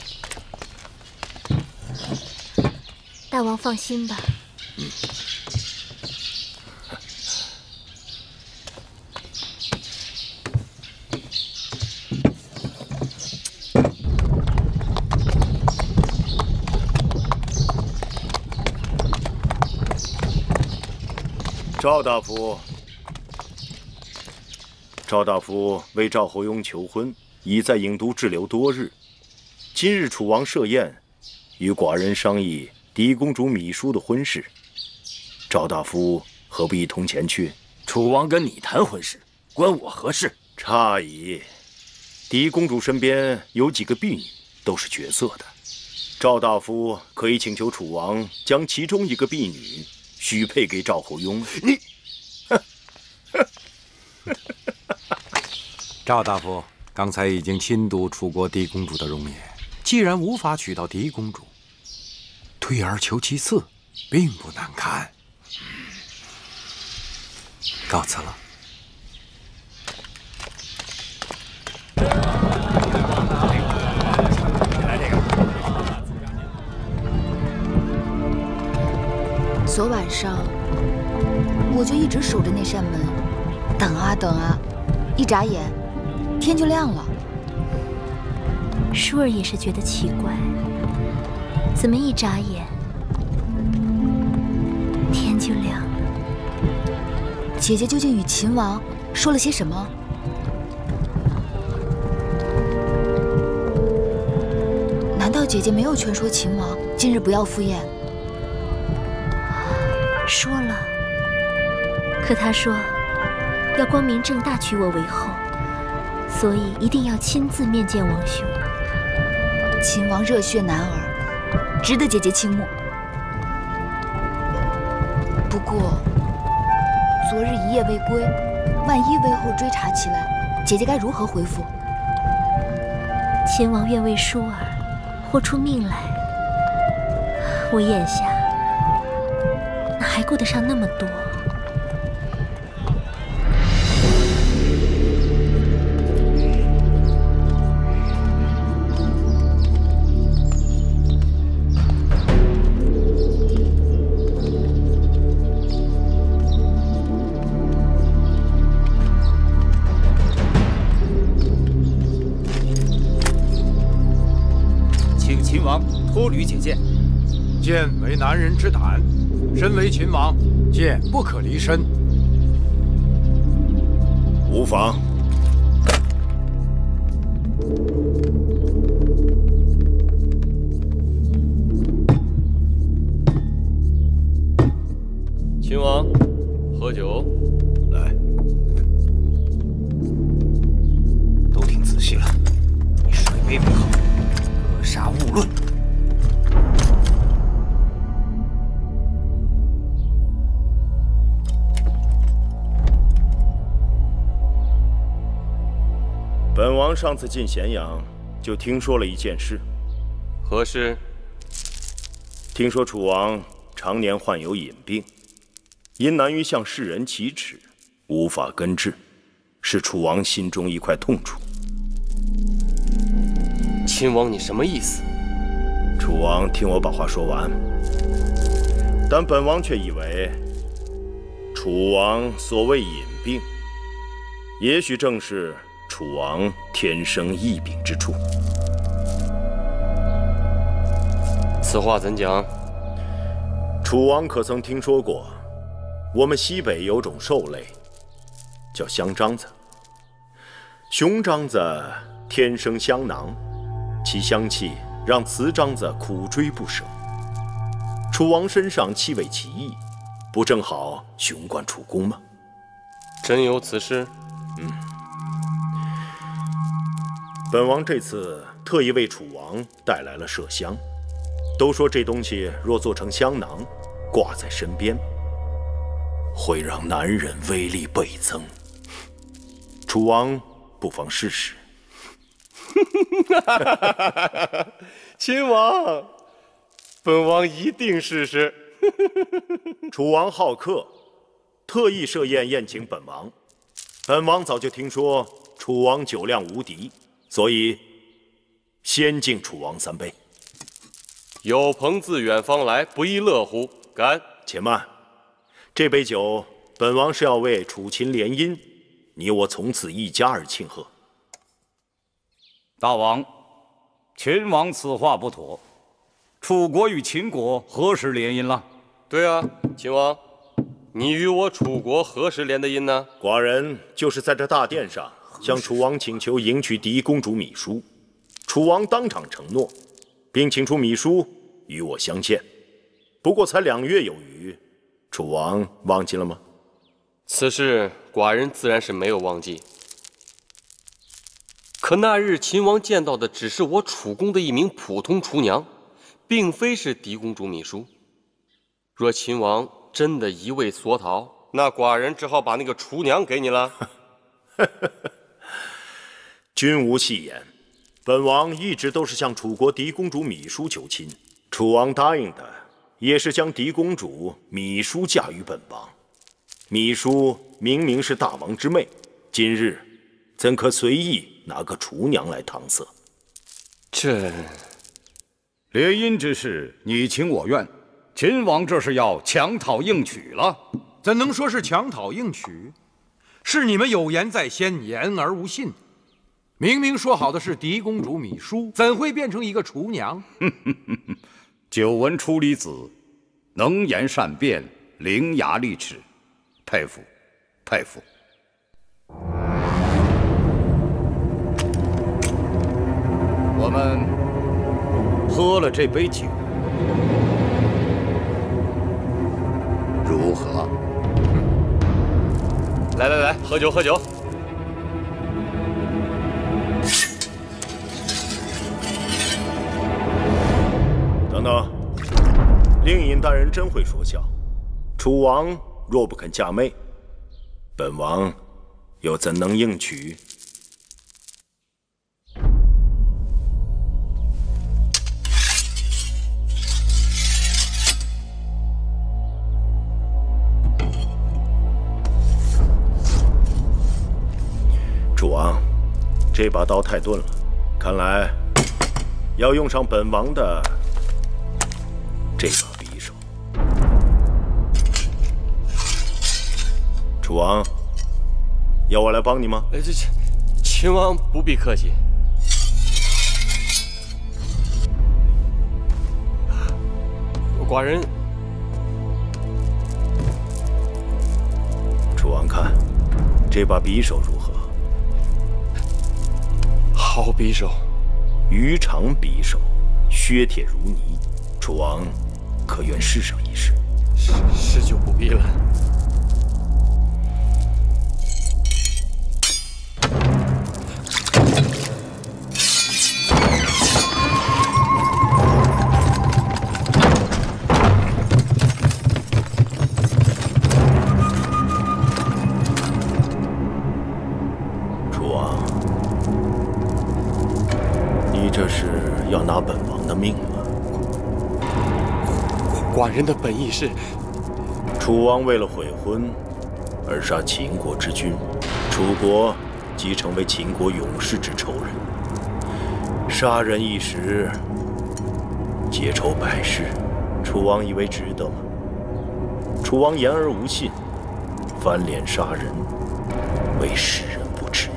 大王放心吧。 嗯。赵大夫，赵大夫为赵侯雍求婚，已在郢都滞留多日。今日楚王设宴，与寡人商议嫡公主芈姝的婚事。赵大夫何不一同前去？ 楚王跟你谈婚事，关我何事？ 诧异，嫡公主身边有几个婢女，都是绝色的。赵大夫可以请求楚王将其中一个婢女许配给赵侯雍。 你，赵大夫刚才已经亲睹楚国嫡公主的容颜，既然无法娶到嫡公主，退而求其次，并不难看。告辞了。 昨晚上我就一直守着那扇门，等啊等啊，一眨眼天就亮了。 舒儿也是觉得奇怪，怎么一眨眼天就亮了？ 姐姐究竟与秦王说了些什么？难道姐姐没有劝说秦王今日不要赴宴？ 说了，可他说要光明正大娶我为后，所以一定要亲自面见王兄。 秦王热血男儿，值得姐姐倾慕。不过昨日一夜未归，万一魏后追查起来，姐姐该如何回复？ 秦王愿为舒儿豁出命来，我眼下哪还顾得上那么多？ 托吕解见。 剑为男人之胆，身为秦王，剑不可离身。 无妨。 秦王，喝酒。 来，都听仔细了，你甩杯为好，格杀勿论。 本王上次进咸阳，就听说了一件事。 何事？ 听说楚王常年患有隐病，因难于向世人启齿，无法根治，是楚王心中一块痛处。 秦王，你什么意思？ 楚王听我把话说完。但本王却以为，楚王所谓隐病，也许正是楚王天生异禀之处。 此话怎讲？ 楚王可曾听说过，我们西北有种兽类，叫香獐子。雄獐子天生香囊，其香气让雌獐子苦追不舍。楚王身上气味奇异，不正好雄冠楚宫吗？ 真有此事？ 嗯。本王这次特意为楚王带来了麝香，都说这东西若做成香囊，挂在身边，会让男人威力倍增。楚王不妨试试。 秦王，本王一定试试。 楚王好客，特意设宴宴请本王。本王早就听说楚王酒量无敌，所以先敬楚王三杯。 有朋自远方来，不亦乐乎？干！ 且慢，这杯酒，本王是要为楚秦联姻，你我从此一家而庆贺。 大王，秦王此话不妥。楚国与秦国何时联姻了？ 对啊，秦王，你与我楚国何时联的姻呢？ 寡人就是在这大殿上向楚王请求迎娶嫡公主芈姝，楚王当场承诺，并请出芈姝与我相见。不过才两月有余，楚王忘记了吗？ 此事寡人自然是没有忘记。可那日秦王见到的只是我楚宫的一名普通厨娘，并非是嫡公主芈姝。若秦王真的一味索讨，那寡人只好把那个厨娘给你了。 君无戏言，本王一直都是向楚国嫡公主芈姝求亲，楚王答应的也是将嫡公主芈姝嫁于本王。芈姝明明是大王之妹，今日怎可随意拿个厨娘来搪塞？ 这联姻之事，你情我愿， 秦王这是要强讨硬取了？ 怎能说是强讨硬取？是你们有言在先，言而无信。明明说好的是嫡公主芈姝，怎会变成一个厨娘？ 久闻处理子能言善辩，伶牙俐齿，佩服，佩服。我们喝了这杯酒，如何？ 来来来，喝酒喝酒。 等等，令尹大人真会说笑。楚王若不肯嫁妹，本王又怎能应娶？楚王，这把刀太钝了，看来要用上本王的这把匕首。楚王，要我来帮你吗？ 哎，这这，秦王不必客气。寡人， 楚王看这把匕首如何？ 好匕首， 鱼肠匕首，削铁如泥。楚王可愿试上一试？ 是是就不必了。 楚王，你这是要拿本王的命吗？ 寡人的本意是， 楚王为了悔婚而杀秦国之君，楚国即成为秦国勇士之仇人。杀人一时，结仇百世，楚王以为值得吗？楚王言而无信，翻脸杀人，为世人不齿。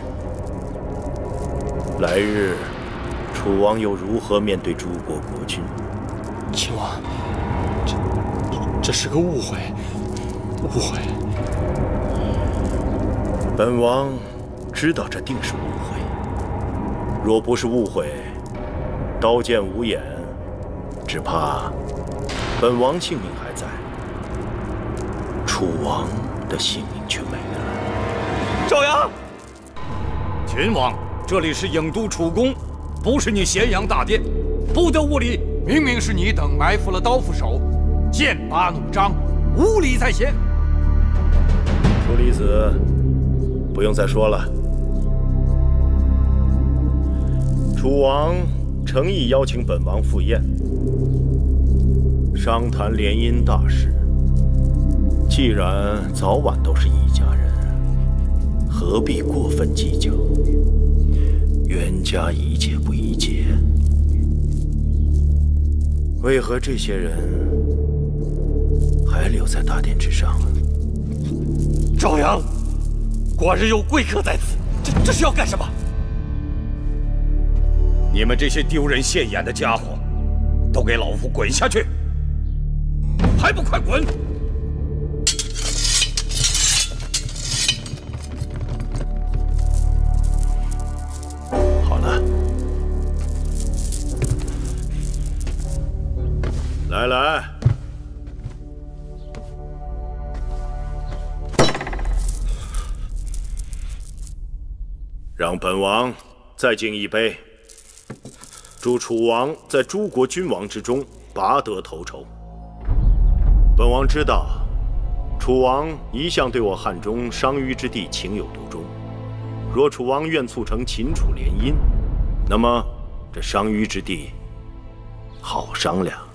来日，楚王又如何面对诸国国君？ 秦王。这是个误会，误会。 本王知道这定是误会。若不是误会，刀剑无眼，只怕本王性命还在，楚王的性命却没了。 赵阳， 秦王，这里是郢都楚宫，不是你咸阳大殿，不得无礼。 明明是你等埋伏了刀斧手。剑拔弩张，无礼在先。 楚离子，不用再说了。楚王诚意邀请本王赴宴，商谈联姻大事。既然早晚都是一家人，何必过分计较？冤家宜解不宜结，为何这些人还留在大殿之上了？ 赵阳，寡人有贵客在此，这这是要干什么？ 你们这些丢人现眼的家伙，都给老夫滚下去！还不快滚！ 好了，来来。让本王再敬一杯，祝楚王在诸国君王之中拔得头筹。本王知道，楚王一向对我汉中商於之地情有独钟。若楚王愿促成秦楚联姻，那么这商於之地好商量。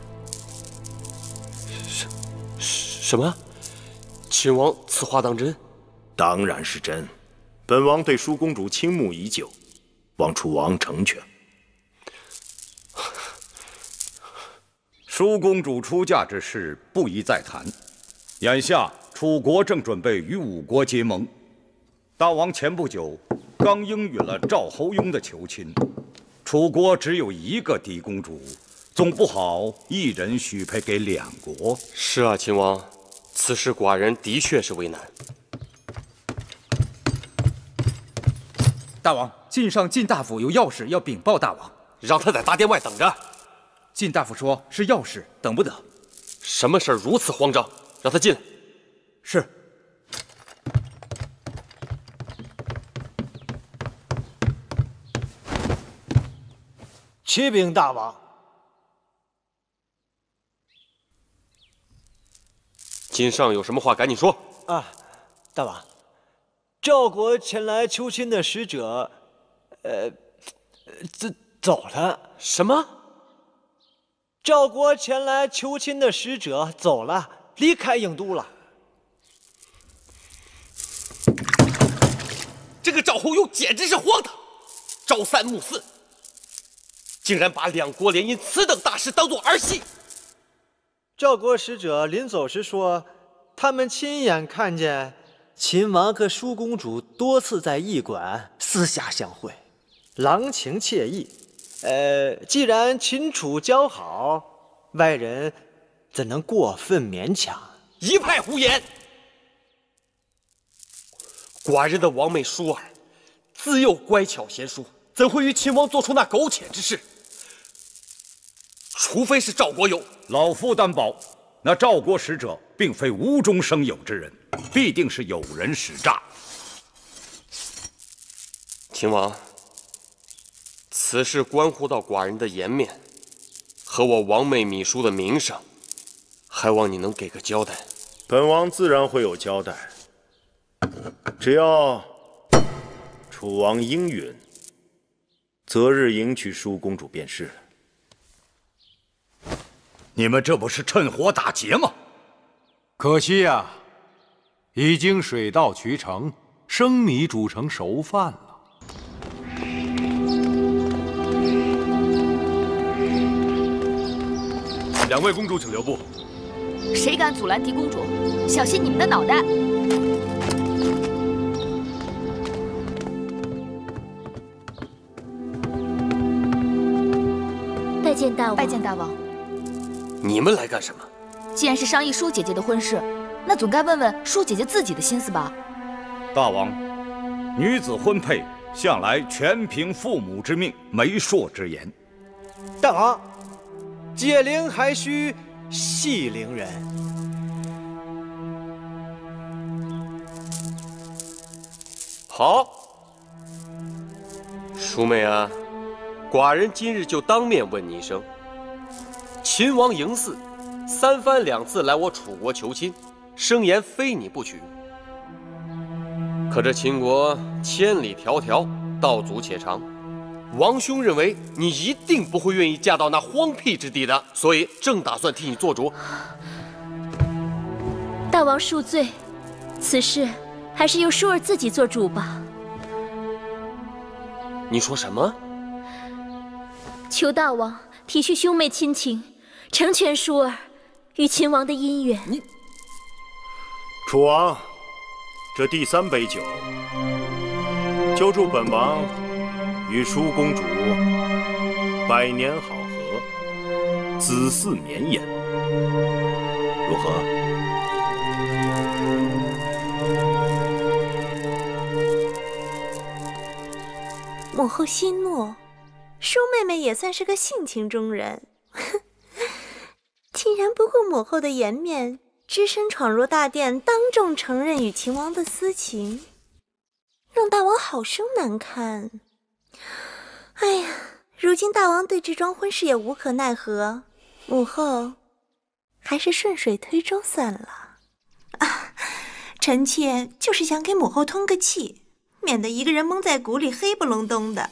什什么？秦王此话当真？ 当然是真。本王对舒公主倾慕已久，望楚王成全。 舒公主出嫁之事不宜再谈。眼下楚国正准备与吴国结盟，大王前不久刚应允了赵侯雍的求亲。楚国只有一个嫡公主，总不好一人许配给两国。 是啊，秦王，此事寡人的确是为难。 大王，晋上晋大夫有要事要禀报大王， 让他在大殿外等着。 晋大夫说是要事，等不得。 什么事儿如此慌张？让他进来。 是。 启禀大王。 晋上有什么话赶紧说。 啊，大王，赵国前来求亲的使者，呃，走走了。 什么？ 赵国前来求亲的使者走了，离开郢都了。 这个赵侯雍简直是荒唐，朝三暮四，竟然把两国联姻此等大事当作儿戏。 赵国使者临走时说，他们亲眼看见秦王和舒公主多次在驿馆私下相会，郎情妾意。呃，既然秦楚交好，外人怎能过分勉强？ 一派胡言！寡人的王妹舒儿，自幼乖巧贤淑，怎会与秦王做出那苟且之事？除非是赵国有。 老夫担保，那赵国使者并非无中生有之人，必定是有人使诈。 秦王，此事关乎到寡人的颜面和我王妹芈姝的名声，还望你能给个交代。 本王自然会有交代，只要楚王应允，择日迎娶舒公主便是了。 你们这不是趁火打劫吗？ 可惜呀、啊，已经水到渠成，生米煮成熟饭了。 两位公主，请留步。 谁敢阻拦嫡公主，小心你们的脑袋！ 拜见大王。 拜见大王。 你们来干什么？ 既然是商议舒姐姐的婚事，那总该问问舒姐姐自己的心思吧。 大王，女子婚配向来全凭父母之命、媒妁之言。 大王，解铃还须系铃人。 好，淑妹啊，寡人今日就当面问你一声：秦王嬴驷三番两次来我楚国求亲，声言非你不娶。可这秦国千里迢迢，道阻且长，王兄认为你一定不会愿意嫁到那荒僻之地的，所以正打算替你做主。 大王恕罪，此事还是由舒儿自己做主吧。 你说什么？ 求大王体恤兄妹亲情，成全舒儿与秦王的姻缘。 你， 楚王，这第三杯酒，就祝本王与舒公主百年好合，子嗣绵延，如何？ 母后息怒，舒妹妹也算是个性情中人，竟然不顾母后的颜面，只身闯入大殿，当众承认与秦王的私情，让大王好生难堪。哎呀，如今大王对这桩婚事也无可奈何，母后还是顺水推舟算了。啊，臣妾就是想给母后通个气，免得一个人蒙在鼓里黑不隆咚的。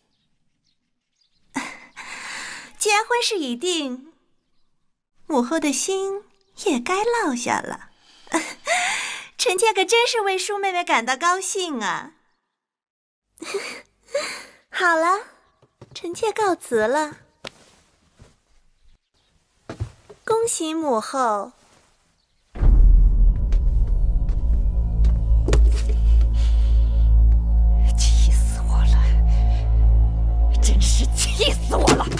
既然婚事已定，母后的心也该落下了。臣妾可真是为舒妹妹感到高兴啊！好了，臣妾告辞了。 恭喜母后。 气死我了！真是气死我了！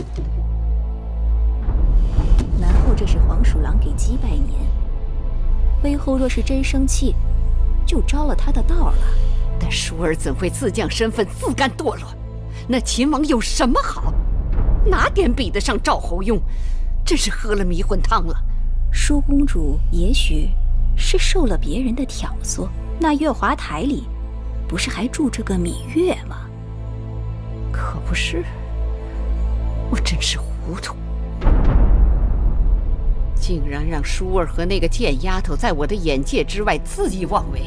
南后这是黄鼠狼给鸡拜年，威后若是真生气，就着了他的道了。 但舒儿怎会自降身份，自甘堕落？那秦王有什么好？哪点比得上赵侯雍？真是喝了迷魂汤了。 舒公主也许是受了别人的挑唆，那月华台里不是还住着个芈月吗？ 可不是，我真是糊涂，竟然让舒儿和那个贱丫头在我的眼界之外恣意妄为。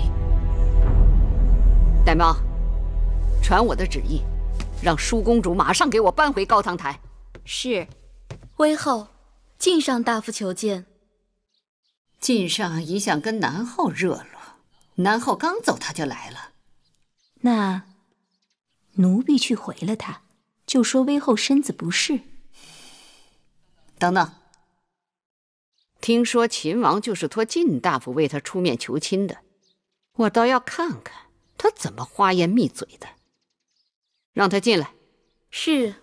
玳瑁，传我的旨意，让舒公主马上给我搬回高堂台。 是，威后，晋上大夫求见。 晋上一向跟南后热络，南后刚走他就来了。 那奴婢去回了他，就说威后身子不适。 等等，听说秦王就是托晋大夫为他出面求亲的，我倒要看看他怎么花言密嘴的。让他进来。 是。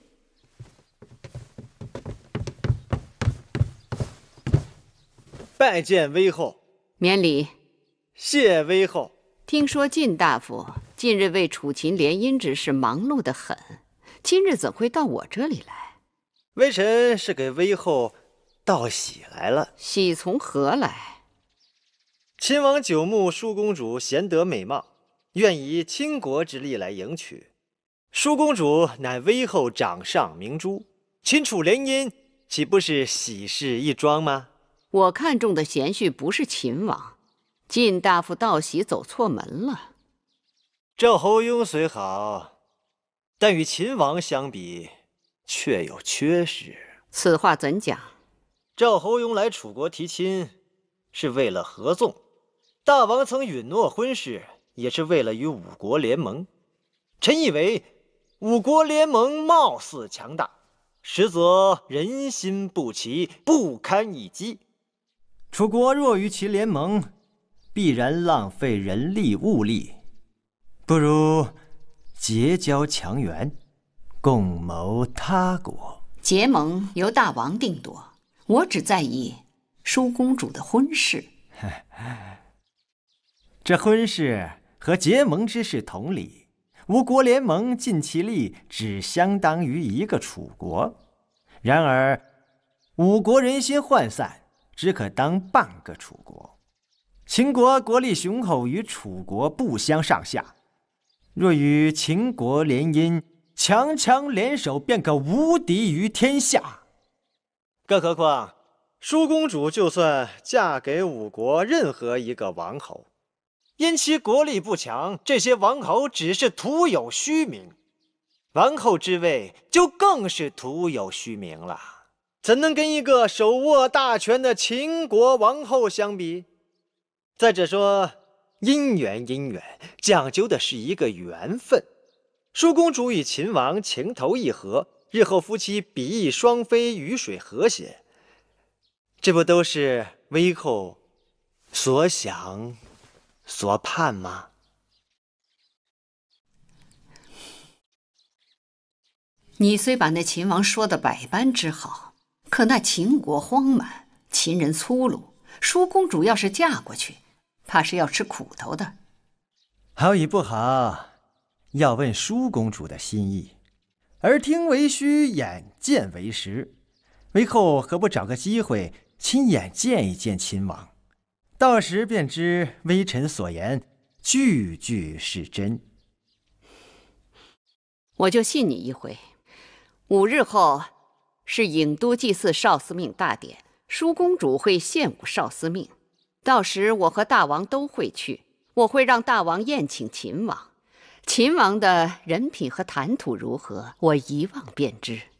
拜见威后。 免礼。 谢威后。 听说晋大夫近日为楚秦联姻之事忙碌得很，今日怎会到我这里来？ 微臣是给威后道喜来了。 喜从何来？ 秦王久慕舒公主贤德美貌，愿以倾国之力来迎娶。舒公主乃威后掌上明珠，秦楚联姻岂不是喜事一桩吗？ 我看中的贤婿不是秦王，晋大夫道喜走错门了。 赵侯雍虽好，但与秦王相比，确有缺失。 此话怎讲？ 赵侯雍来楚国提亲，是为了合纵；大王曾允诺婚事，也是为了与五国联盟。臣以为，五国联盟貌似强大，实则人心不齐，不堪一击。楚国若与其联盟，必然浪费人力物力，不如结交强援，共谋他国。 结盟由大王定夺，我只在意舒公主的婚事。 这婚事和结盟之事同理，五国联盟尽其力，只相当于一个楚国。然而，五国人心涣散，只可当半个楚国。秦国国力雄厚，与楚国不相上下。若与秦国联姻，强强联手，便可无敌于天下。更何况，舒公主就算嫁给五国任何一个王侯，因其国力不强，这些王侯只是徒有虚名，王后之位就更是徒有虚名了。怎能跟一个手握大权的秦国王后相比？再者说，姻缘姻缘讲究的是一个缘分。舒公主与秦王情投意合，日后夫妻比翼双飞，鱼水和谐，这不都是威后所想所盼吗？ 你虽把那秦王说的百般之好，可那秦国荒蛮，秦人粗鲁，舒公主要是嫁过去，怕是要吃苦头的。 好与不好，要问舒公主的心意。耳听为虚，眼见为实。为后何不找个机会，亲眼见一见秦王？到时便知微臣所言句句是真。 我就信你一回。五日后是郢都祭祀少司命大典，舒公主会献舞少司命，到时我和大王都会去。我会让大王宴请秦王，秦王的人品和谈吐如何，我一望便知。